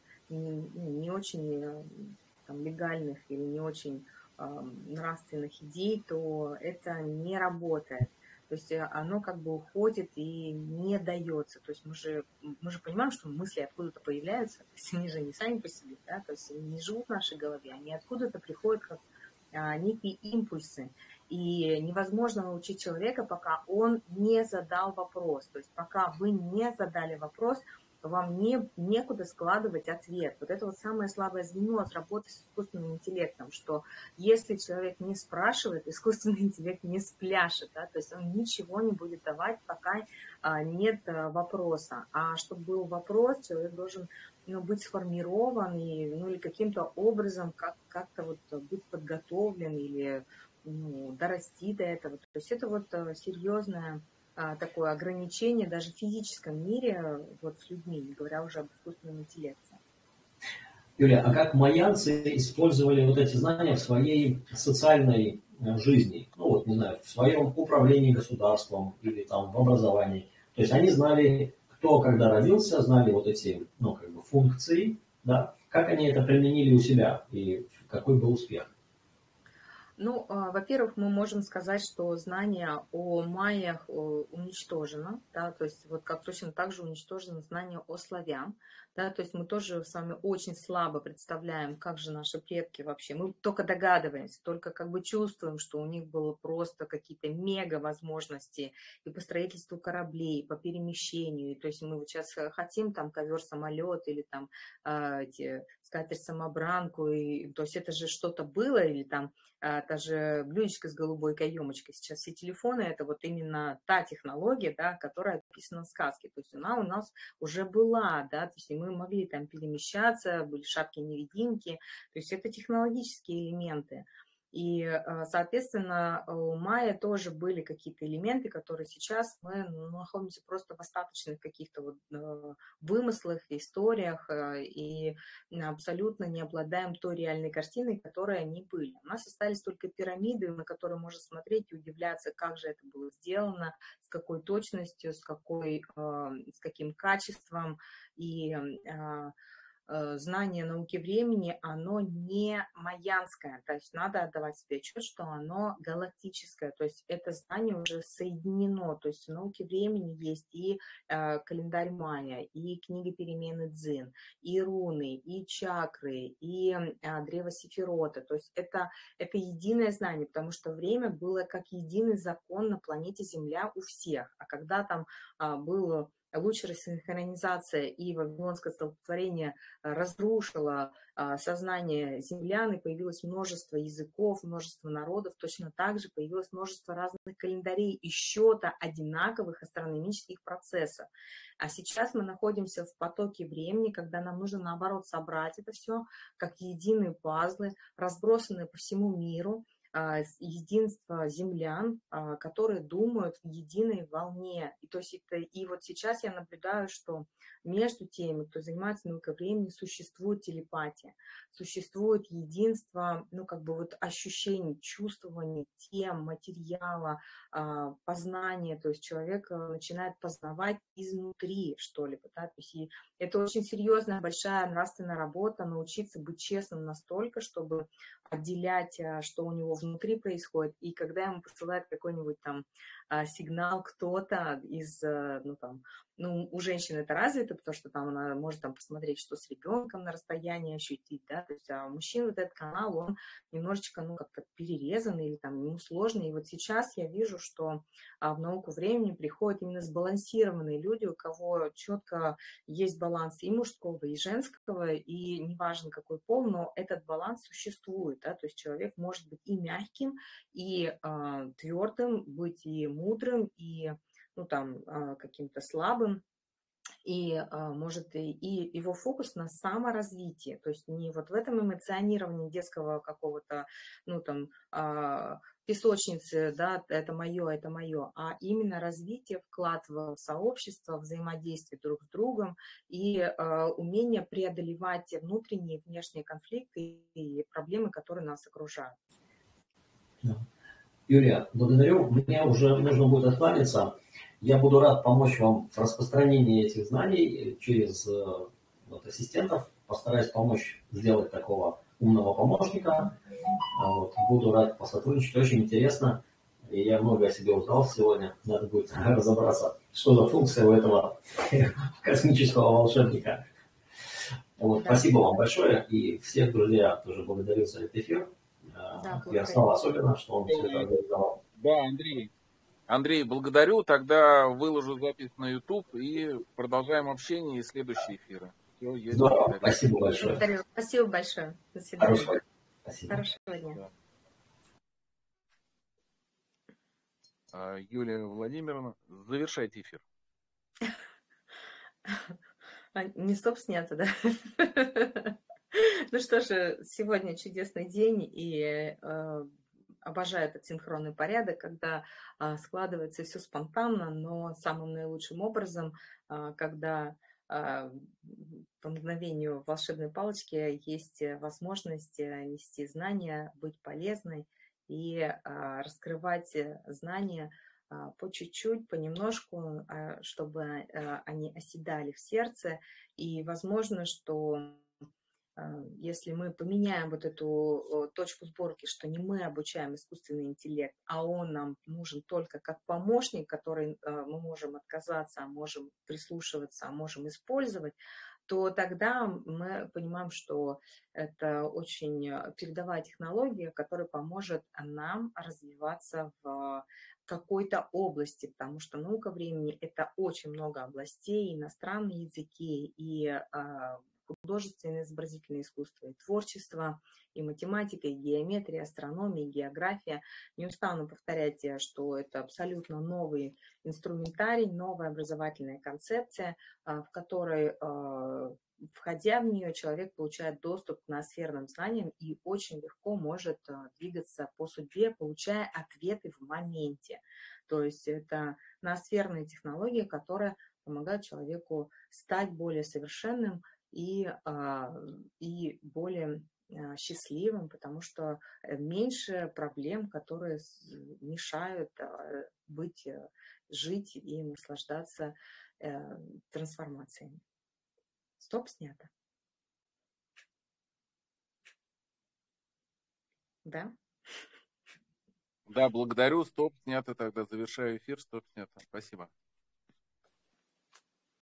[SPEAKER 2] не очень там, легальных или не очень нравственных идей, то это не работает. То есть оно как бы уходит и не дается. То есть мы же понимаем, что мысли откуда-то появляются, то есть они же не сами по себе, да, то есть они не живут в нашей голове, они откуда-то приходят как некие импульсы. И невозможно научить человека, пока он не задал вопрос. То есть пока вы не задали вопрос, вам некуда складывать ответ. Вот это вот самое слабое звено от работы с искусственным интеллектом, что если человек не спрашивает, искусственный интеллект не спляшет, да, то есть он ничего не будет давать, пока нет вопроса. А чтобы был вопрос, человек должен быть сформирован или каким-то образом как-то вот быть подготовлен или дорасти до этого. То есть это вот серьезное такое ограничение даже в физическом мире вот с людьми, не говоря уже об искусственном интеллекте.
[SPEAKER 3] Юлия, а как майянцы использовали вот эти знания в своей социальной жизни? Ну вот, не знаю, в своем управлении государством или там в образовании. То есть они знали, кто когда родился, знали вот эти, функции, да? Как они это применили у себя и какой был успех?
[SPEAKER 2] Во-первых, мы можем сказать, что знание о майях уничтожено, да, то есть вот как точно так же уничтожено знание о славян, да, то есть мы тоже с вами очень слабо представляем, как же наши предки вообще, мы только догадываемся, только как бы чувствуем, что у них было просто какие-то мега возможности и по строительству кораблей, и по перемещению, то есть мы вот сейчас хотим там ковер-самолет или там скатерть-самобранку, то есть это же что-то было, или там та же блюдечко с голубой каемочкой. Сейчас все телефоны – это вот именно та технология, да, которая описана в сказке. То есть она у нас уже была, да, то есть мы могли там перемещаться, были шапки-невидимки. То есть это технологические элементы. И, соответственно, у майя тоже были какие-то элементы, которые сейчас мы находимся просто в остаточных каких-то вот вымыслах, историях и абсолютно не обладаем той реальной картиной, которой они были. У нас остались только пирамиды, на которые можно смотреть и удивляться, как же это было сделано, с какой точностью, с каким качеством. И знание науки времени, оно не майянское, то есть надо отдавать себе отчет, что оно галактическое, то есть это знание уже соединено, то есть в науке времени есть и календарь майя, и книга перемены Цзин, и руны, и чакры, и древо Сефирота, то есть это единое знание, потому что время было как единый закон на планете Земля у всех, а когда там было лучшая синхронизация и вавилонское столпотворение разрушило сознание землян, и появилось множество языков, множество народов, точно так же появилось множество разных календарей и счета одинаковых астрономических процессов. А сейчас мы находимся в потоке времени, когда нам нужно, наоборот, собрать это все как единые пазлы, разбросанные по всему миру, единство землян, которые думают в единой волне. И, то есть и вот сейчас я наблюдаю, что между теми, кто занимается наукой времени, существует телепатия, существует единство, ощущений, чувствований, тем, материала, познания. То есть человек начинает познавать изнутри что-либо. Да? То есть и это очень серьезная, большая нравственная работа, научиться быть честным настолько, чтобы отделять, что у него внутри происходит, и когда ему посылает какой-нибудь там сигнал кто-то из, у женщины это развито, потому что там она может там посмотреть, что с ребенком на расстоянии ощутить, да, то есть, а у мужчин вот этот канал, он немножечко, как-то перерезанный или там ему сложный, и вот сейчас я вижу, что в науку времени приходят именно сбалансированные люди, у кого четко есть баланс и мужского, и женского, и неважно какой пол, но этот баланс существует, да, то есть человек может быть и мягким, и твердым, быть и мудрым, и каким-то слабым. И может и его фокус на саморазвитие, то есть не вот в этом эмоционировании детского какого-то, ну там, песочницы, да, это мое, а именно развитие, вклад в сообщество, взаимодействие друг с другом и умение преодолевать внутренние и внешние конфликты и проблемы, которые нас окружают.
[SPEAKER 3] Юлия, благодарю. Мне уже нужно будет откланяться. Я буду рад помочь вам в распространении этих знаний через вот, ассистентов. Постараюсь помочь сделать такого умного помощника. Вот. Буду рад посотрудничать. Очень интересно. И я много о себе узнал сегодня. Надо будет разобраться, что за функция у этого космического волшебника. Вот. Да. Спасибо вам большое. И всех, друзья, тоже благодарю за этот эфир. Да, Ярослав особенно, что он все это организовал.
[SPEAKER 1] Да, Андрей, благодарю. Тогда выложу запись на YouTube и продолжаем общение и следующие эфиры.
[SPEAKER 3] Все, здорово, спасибо большое.
[SPEAKER 2] Благодарю. Спасибо большое. До свидания.
[SPEAKER 3] Хорошего
[SPEAKER 2] дня.
[SPEAKER 1] Да. Юлия Владимировна, завершайте эфир.
[SPEAKER 2] Не стоп снято, да? Ну что же, сегодня чудесный день, и обожаю этот синхронный порядок, когда складывается все спонтанно, но самым наилучшим образом, когда по мгновению волшебной палочки есть возможность нести знания, быть полезной и раскрывать знания по чуть-чуть, понемножку, чтобы они оседали в сердце. И возможно, что если мы поменяем вот эту точку сборки, что не мы обучаем искусственный интеллект, а он нам нужен только как помощник, который мы можем отказаться, а можем прислушиваться, а можем использовать, то тогда мы понимаем, что это очень передовая технология, которая поможет нам развиваться в какой-то области, потому что наука времени – это очень много областей, иностранные языки и художественное изобразительное искусство, и творчество, и математика, и геометрия, астрономия, и география. Не устану повторять, что это абсолютно новый инструментарий, новая образовательная концепция, в которой, входя в нее, человек получает доступ к ноосферным знаниям и очень легко может двигаться по судьбе, получая ответы в моменте. То есть это ноосферная технология, которая помогает человеку стать более совершенным и более счастливым, потому что меньше проблем, которые мешают жить и наслаждаться трансформациями. Стоп, снято. Да?
[SPEAKER 1] Да, благодарю. Стоп, снято тогда. Завершаю эфир. Стоп, снято. Спасибо.